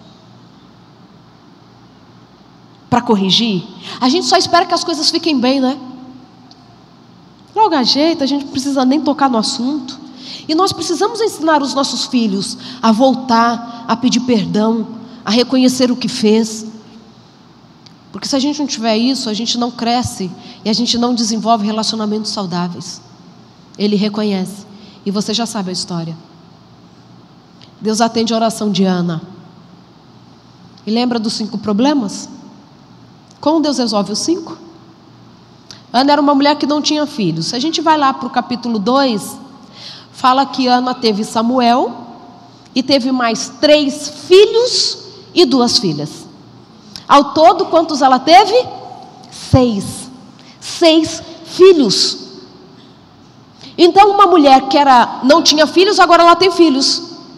Para corrigir? A gente só espera que as coisas fiquem bem, né? Logo ajeita, a gente não precisa nem tocar no assunto. E nós precisamos ensinar os nossos filhos a voltar, a pedir perdão, a reconhecer o que fez. Porque se a gente não tiver isso, a gente não cresce e a gente não desenvolve relacionamentos saudáveis. Ele reconhece. E você já sabe a história. Deus atende a oração de Ana. E lembra dos cinco problemas? Como Deus resolve os cinco? Ana era uma mulher que não tinha filhos. Se a gente vai lá para o capítulo dois, fala que Ana teve Samuel e teve mais três filhos e duas filhas. Ao todo, quantos ela teve? Seis. Seis filhos. Então, uma mulher que era, não tinha filhos, agora ela tem filhos.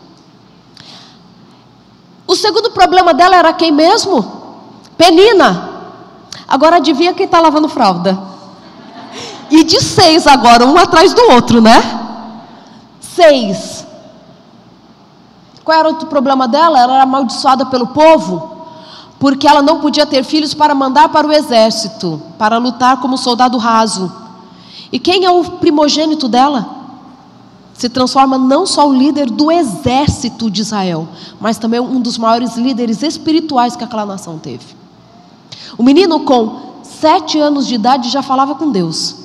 O segundo problema dela era quem mesmo? Penina. Agora adivinha quem está lavando fralda? E de seis agora, um atrás do outro, né? Seis. Qual era o outro problema dela? Ela era amaldiçoada pelo povo, porque ela não podia ter filhos para mandar para o exército, para lutar como soldado raso. E quem é o primogênito dela? Se transforma não só o líder do exército de Israel, mas também um dos maiores líderes espirituais que aquela nação teve. O menino com sete anos de idade já falava com Deus.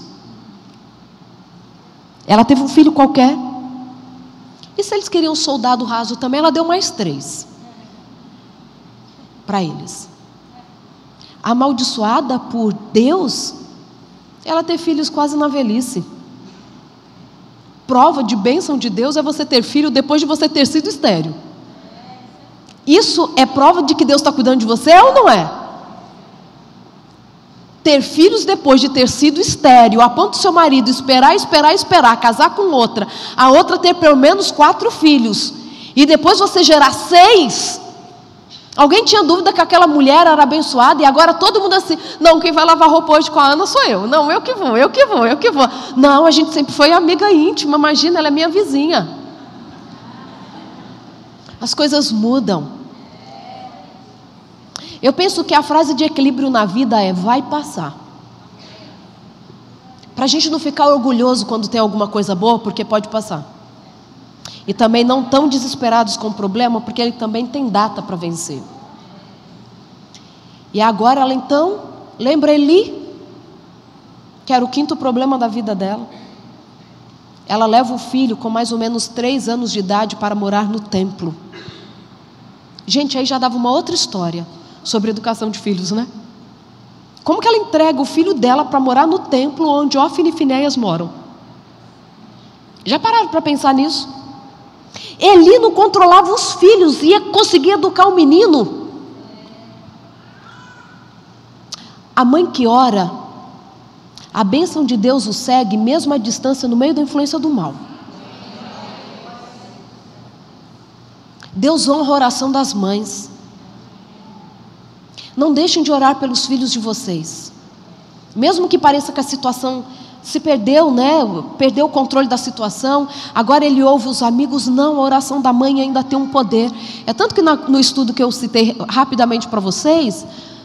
Ela teve um filho qualquer. E se eles queriam um soldado raso também, ela deu mais três para eles. Amaldiçoada por Deus, ela ter filhos quase na velhice. Prova de bênção de Deus é você ter filho depois de você ter sido estéril. Isso é prova de que Deus está cuidando de você ou não é? Ter filhos depois de ter sido estéril, a ponto do seu marido esperar, esperar, esperar, casar com outra, a outra ter pelo menos quatro filhos, e depois você gerar seis. Alguém tinha dúvida que aquela mulher era abençoada, e agora todo mundo assim: não, quem vai lavar roupa hoje com a Ana sou eu. Não, eu que vou, eu que vou, eu que vou. Não, a gente sempre foi amiga íntima, imagina, ela é minha vizinha. As coisas mudam. Eu penso que a frase de equilíbrio na vida é: vai passar. Para a gente não ficar orgulhoso quando tem alguma coisa boa, porque pode passar. E também não tão desesperados com o problema, porque ele também tem data para vencer. E agora ela então, lembra Eli, que era o quinto problema da vida dela. Ela leva o filho com mais ou menos três anos de idade para morar no templo. Gente, aí já dava uma outra história sobre educação de filhos, né? Como que ela entrega o filho dela para morar no templo onde Ofni e Finéias moram? Já pararam para pensar nisso? Eli não controlava os filhos, ia conseguir educar o menino. A mãe que ora, a bênção de Deus o segue, mesmo à distância, no meio da influência do mal. Deus honra a oração das mães. Não deixem de orar pelos filhos de vocês. Mesmo que pareça que a situação se perdeu, né? Perdeu o controle da situação, agora ele ouve os amigos. Não, a oração da mãe ainda tem um poder. É tanto que no estudo que eu citei rapidamente para vocês,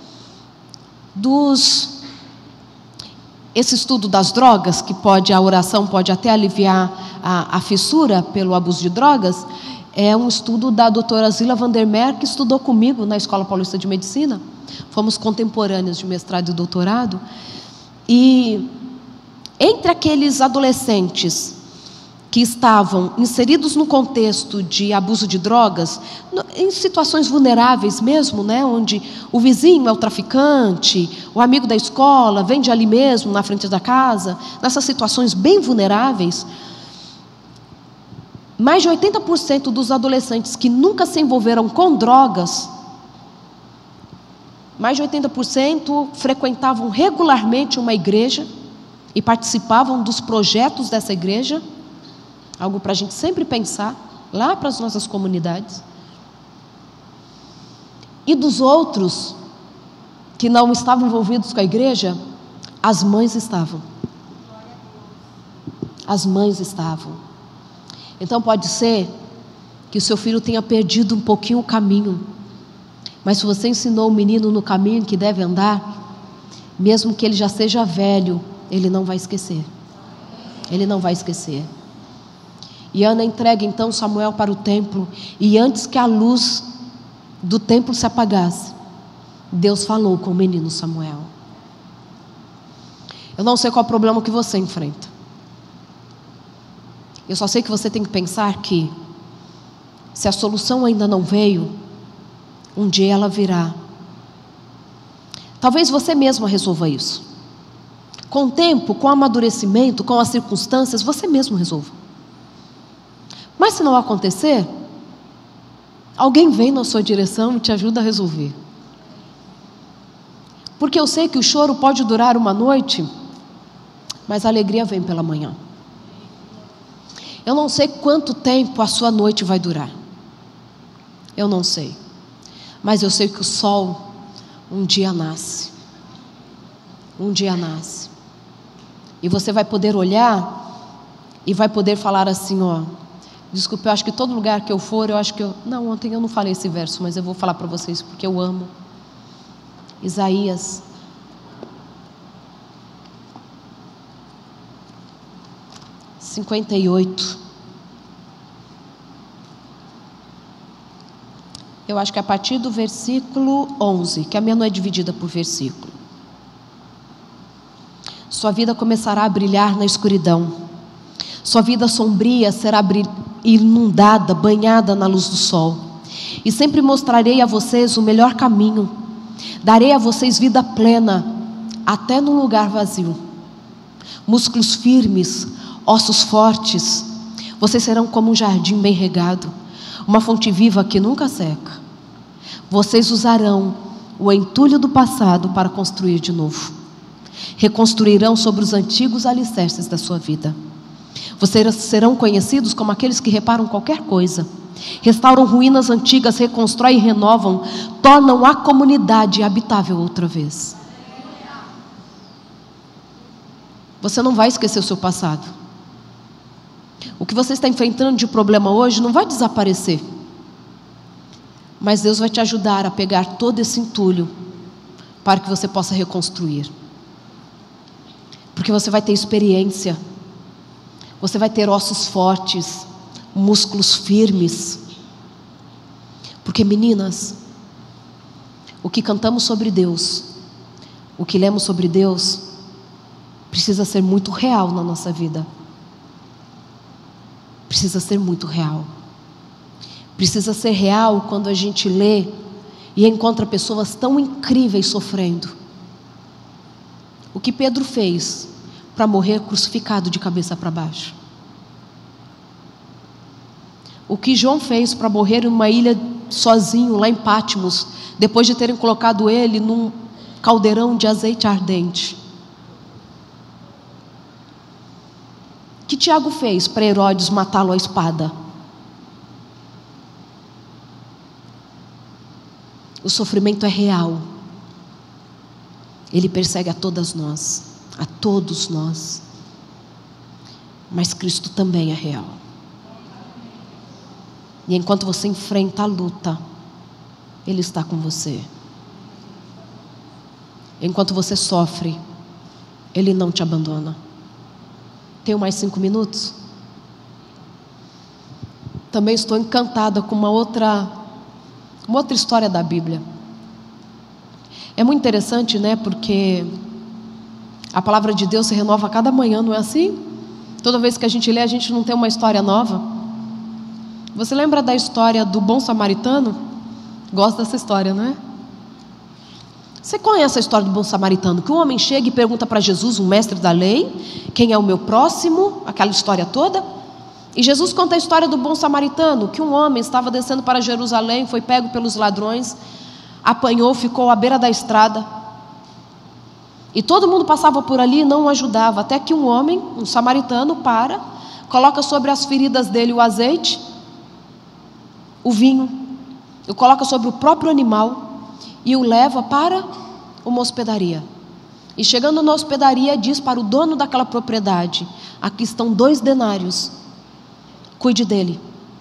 dos, esse estudo das drogas, que pode, a oração pode até aliviar a, a fissura pelo abuso de drogas, é um estudo da doutora Zila Vandermeer, que estudou comigo na Escola Paulista de Medicina. Fomos contemporâneos de mestrado e doutorado. E entre aqueles adolescentes que estavam inseridos no contexto de abuso de drogas, em situações vulneráveis mesmo, né, onde o vizinho é o traficante, o amigo da escola vende ali mesmo, na frente da casa, nessas situações bem vulneráveis, mais de oitenta por cento dos adolescentes que nunca se envolveram com drogas mais de oitenta por cento frequentavam regularmente uma igreja e participavam dos projetos dessa igreja, algo para a gente sempre pensar, lá para as nossas comunidades. E dos outros, que não estavam envolvidos com a igreja, as mães estavam. As mães estavam. Então pode ser que o seu filho tenha perdido um pouquinho o caminho, mas se você ensinou o menino no caminho que deve andar, mesmo que ele já seja velho, ele não vai esquecer. Ele não vai esquecer. E Ana entrega então Samuel para o templo, e antes que a luz do templo se apagasse, Deus falou com o menino Samuel. Eu não sei qual é o problema que você enfrenta. Eu só sei que você tem que pensar que, se a solução ainda não veio, um dia ela virá. Talvez você mesma resolva isso. Com o tempo, com o amadurecimento, com as circunstâncias, você mesmo resolva. Mas se não acontecer, alguém vem na sua direção e te ajuda a resolver. Porque eu sei que o choro pode durar uma noite, mas a alegria vem pela manhã. Eu não sei quanto tempo a sua noite vai durar. Eu não sei. Mas eu sei que o sol um dia nasce. Um dia nasce. E você vai poder olhar e vai poder falar assim, ó, desculpa, eu acho que todo lugar que eu for, eu acho que eu... Não, ontem eu não falei esse verso, mas eu vou falar para vocês porque eu amo. Isaías cinquenta e oito. Eu acho que é a partir do versículo onze, que a minha não é dividida por versículo. Sua vida começará a brilhar na escuridão. Sua vida sombria será inundada, banhada na luz do sol. E sempre mostrarei a vocês o melhor caminho. Darei a vocês vida plena, até num lugar vazio. Músculos firmes, ossos fortes. Vocês serão como um jardim bem regado, uma fonte viva que nunca seca. Vocês usarão o entulho do passado para construir de novo. Reconstruirão sobre os antigos alicerces da sua vida. Vocês serão conhecidos como aqueles que reparam qualquer coisa, restauram ruínas antigas, reconstroem e renovam, tornam a comunidade habitável outra vez. Você não vai esquecer o seu passado. O que você está enfrentando de problema hoje não vai desaparecer, mas Deus vai te ajudar a pegar todo esse entulho para que você possa reconstruir, porque você vai ter experiência, você vai ter ossos fortes, músculos firmes. Porque, meninas, o que cantamos sobre Deus, o que lemos sobre Deus, precisa ser muito real na nossa vida. Precisa ser muito real. Precisa ser real quando a gente lê e encontra pessoas tão incríveis sofrendo. O que Pedro fez para morrer crucificado de cabeça para baixo. O que João fez para morrer em uma ilha sozinho, lá em Patmos, depois de terem colocado ele num caldeirão de azeite ardente. O que Tiago fez para Herodes matá-lo à espada? O sofrimento é real. Ele persegue a todas nós, a todos nós. Mas Cristo também é real. E enquanto você enfrenta a luta, Ele está com você. Enquanto você sofre, Ele não te abandona. Tenho mais cinco minutos? Também estou encantada com uma outra, uma outra história da Bíblia. É muito interessante, né? Porque a palavra de Deus se renova a cada manhã, não é assim? Toda vez que a gente lê, a gente não tem uma história nova. Você lembra da história do bom samaritano? Gosto dessa história, não é? Você conhece a história do bom samaritano? Que um homem chega e pergunta para Jesus, um mestre da lei, quem é o meu próximo? Aquela história toda. E Jesus conta a história do bom samaritano, que um homem estava descendo para Jerusalém, foi pego pelos ladrões. apanhou, ficou à beira da estrada. E todo mundo passava por ali e não o ajudava, até que um homem, um samaritano, para, coloca sobre as feridas dele o azeite, o vinho, o coloca sobre o próprio animal e o leva para uma hospedaria. E chegando na hospedaria, diz para o dono daquela propriedade: aqui estão dois denários, cuide dele.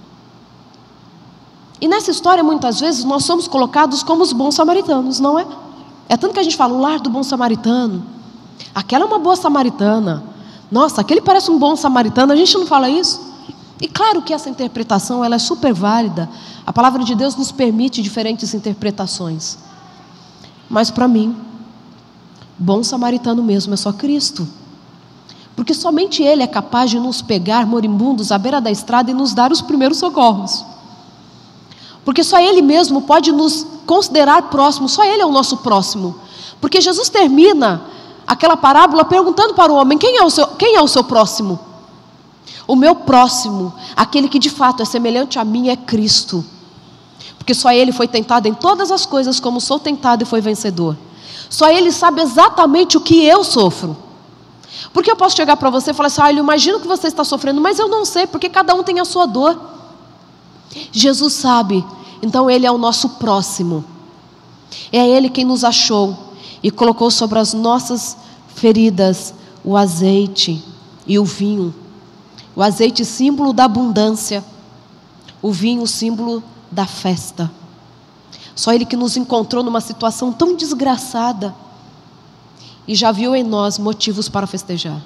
E nessa história, muitas vezes, nós somos colocados como os bons samaritanos, não é? É tanto que a gente fala, o lar do bom samaritano, aquela é uma boa samaritana, nossa, aquele parece um bom samaritano, a gente não fala isso? E claro que essa interpretação, ela é super válida, a palavra de Deus nos permite diferentes interpretações, mas para mim, bom samaritano mesmo é só Cristo, porque somente Ele é capaz de nos pegar moribundos à beira da estrada e nos dar os primeiros socorros, porque só Ele mesmo pode nos considerar próximo, só Ele é o nosso próximo, porque Jesus termina aquela parábola perguntando para o homem: quem é o seu, quem é o seu próximo? O meu próximo, aquele que de fato é semelhante a mim, é Cristo, porque só Ele foi tentado em todas as coisas como sou tentado e foi vencedor. Só Ele sabe exatamente o que eu sofro. Porque eu posso chegar para você e falar assim: ah, eu imagino que você está sofrendo, mas eu não sei, porque cada um tem a sua dor. Jesus sabe, então Ele é o nosso próximo. É Ele quem nos achou e colocou sobre as nossas feridas o azeite e o vinho. O azeite, símbolo da abundância, o vinho, símbolo da festa. Só Ele que nos encontrou numa situação tão desgraçada e já viu em nós motivos para festejar.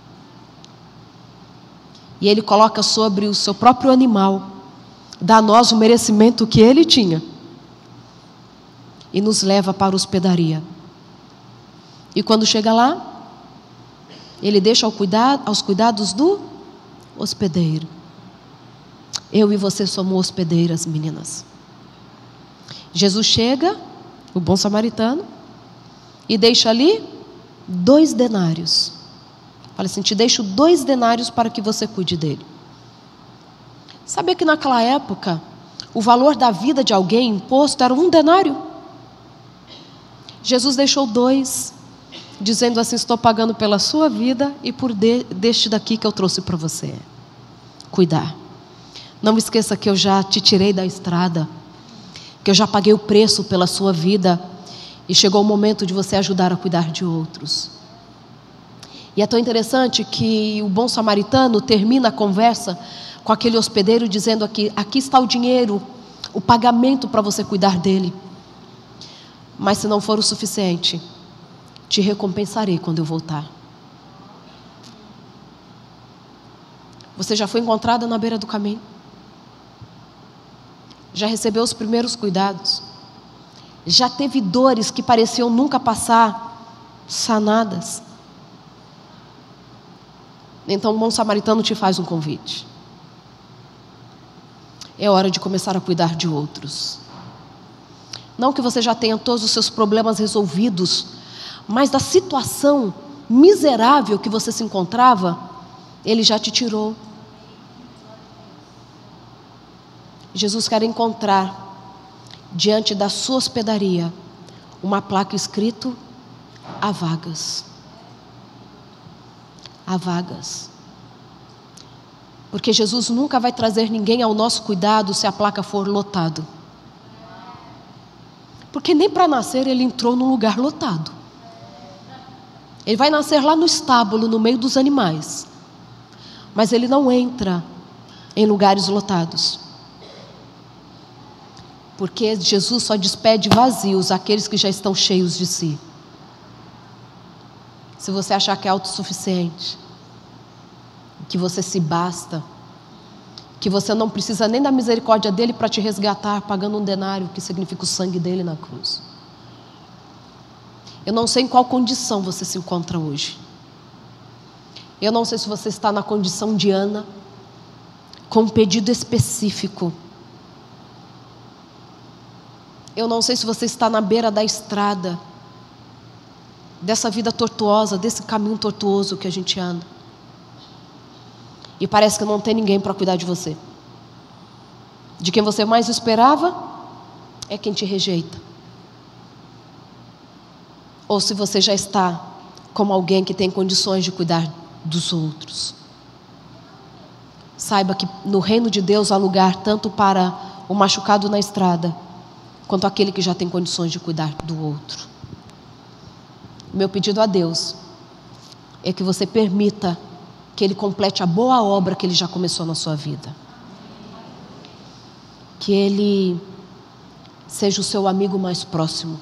E Ele coloca sobre o seu próprio animal, dá a nós o merecimento que Ele tinha e nos leva para a hospedaria. E quando chega lá, Ele deixa ao cuidado, aos cuidados do hospedeiro. Eu e você somos hospedeiras, meninas. Jesus chega, o bom samaritano, e deixa ali dois denários. Fala assim: te deixo dois denários para que você cuide dele. Sabia que naquela época o valor da vida de alguém imposto era um denário? Jesus deixou dois, dizendo assim: estou pagando pela sua vida e por de, deste daqui que eu trouxe para você cuidar. Não me esqueça que eu já te tirei da estrada, que eu já paguei o preço pela sua vida e chegou o momento de você ajudar a cuidar de outros. E é tão interessante que o bom samaritano termina a conversa com aquele hospedeiro dizendo: aqui, aqui está o dinheiro, o pagamento para você cuidar dele, mas se não for o suficiente, te recompensarei quando eu voltar. Você já foi encontrada na beira do caminho? Já recebeu os primeiros cuidados? Já teve dores que pareciam nunca passar sanadas? Então o bom samaritano te faz um convite. É hora de começar a cuidar de outros. Não que você já tenha todos os seus problemas resolvidos, mas da situação miserável que você se encontrava, Ele já te tirou. Jesus quer encontrar, diante da sua hospedaria, uma placa escrito: há vagas. Há vagas. Porque Jesus nunca vai trazer ninguém ao nosso cuidado se a placa for lotado. Porque nem para nascer Ele entrou num lugar lotado. Ele vai nascer lá no estábulo, no meio dos animais. Mas Ele não entra em lugares lotados. Porque Jesus só despede vazios aqueles que já estão cheios de si. Se você achar que é autossuficiente, que você se basta, que você não precisa nem da misericórdia dele para te resgatar, pagando um denário, que significa o sangue dele na cruz. Eu não sei em qual condição você se encontra hoje. Eu não sei se você está na condição de Ana, com um pedido específico. Eu não sei se você está na beira da estrada, dessa vida tortuosa, desse caminho tortuoso que a gente anda. E parece que não tem ninguém para cuidar de você. De quem você mais esperava, é quem te rejeita. ou se você já está como alguém que tem condições de cuidar dos outros. Saiba que no reino de Deus há lugar tanto para o machucado na estrada, quanto aquele que já tem condições de cuidar do outro. Meu pedido a Deus é que você permita que Ele complete a boa obra que Ele já começou na sua vida. Que Ele seja o seu amigo mais próximo.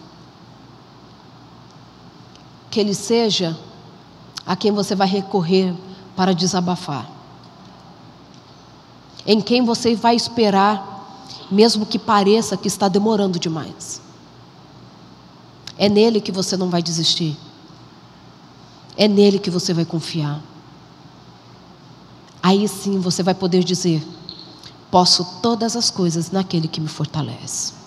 Que Ele seja a quem você vai recorrer para desabafar. Em quem você vai esperar, mesmo que pareça que está demorando demais. É nele que você não vai desistir. É nele que você vai confiar. Aí sim você vai poder dizer: posso todas as coisas naquele que me fortalece.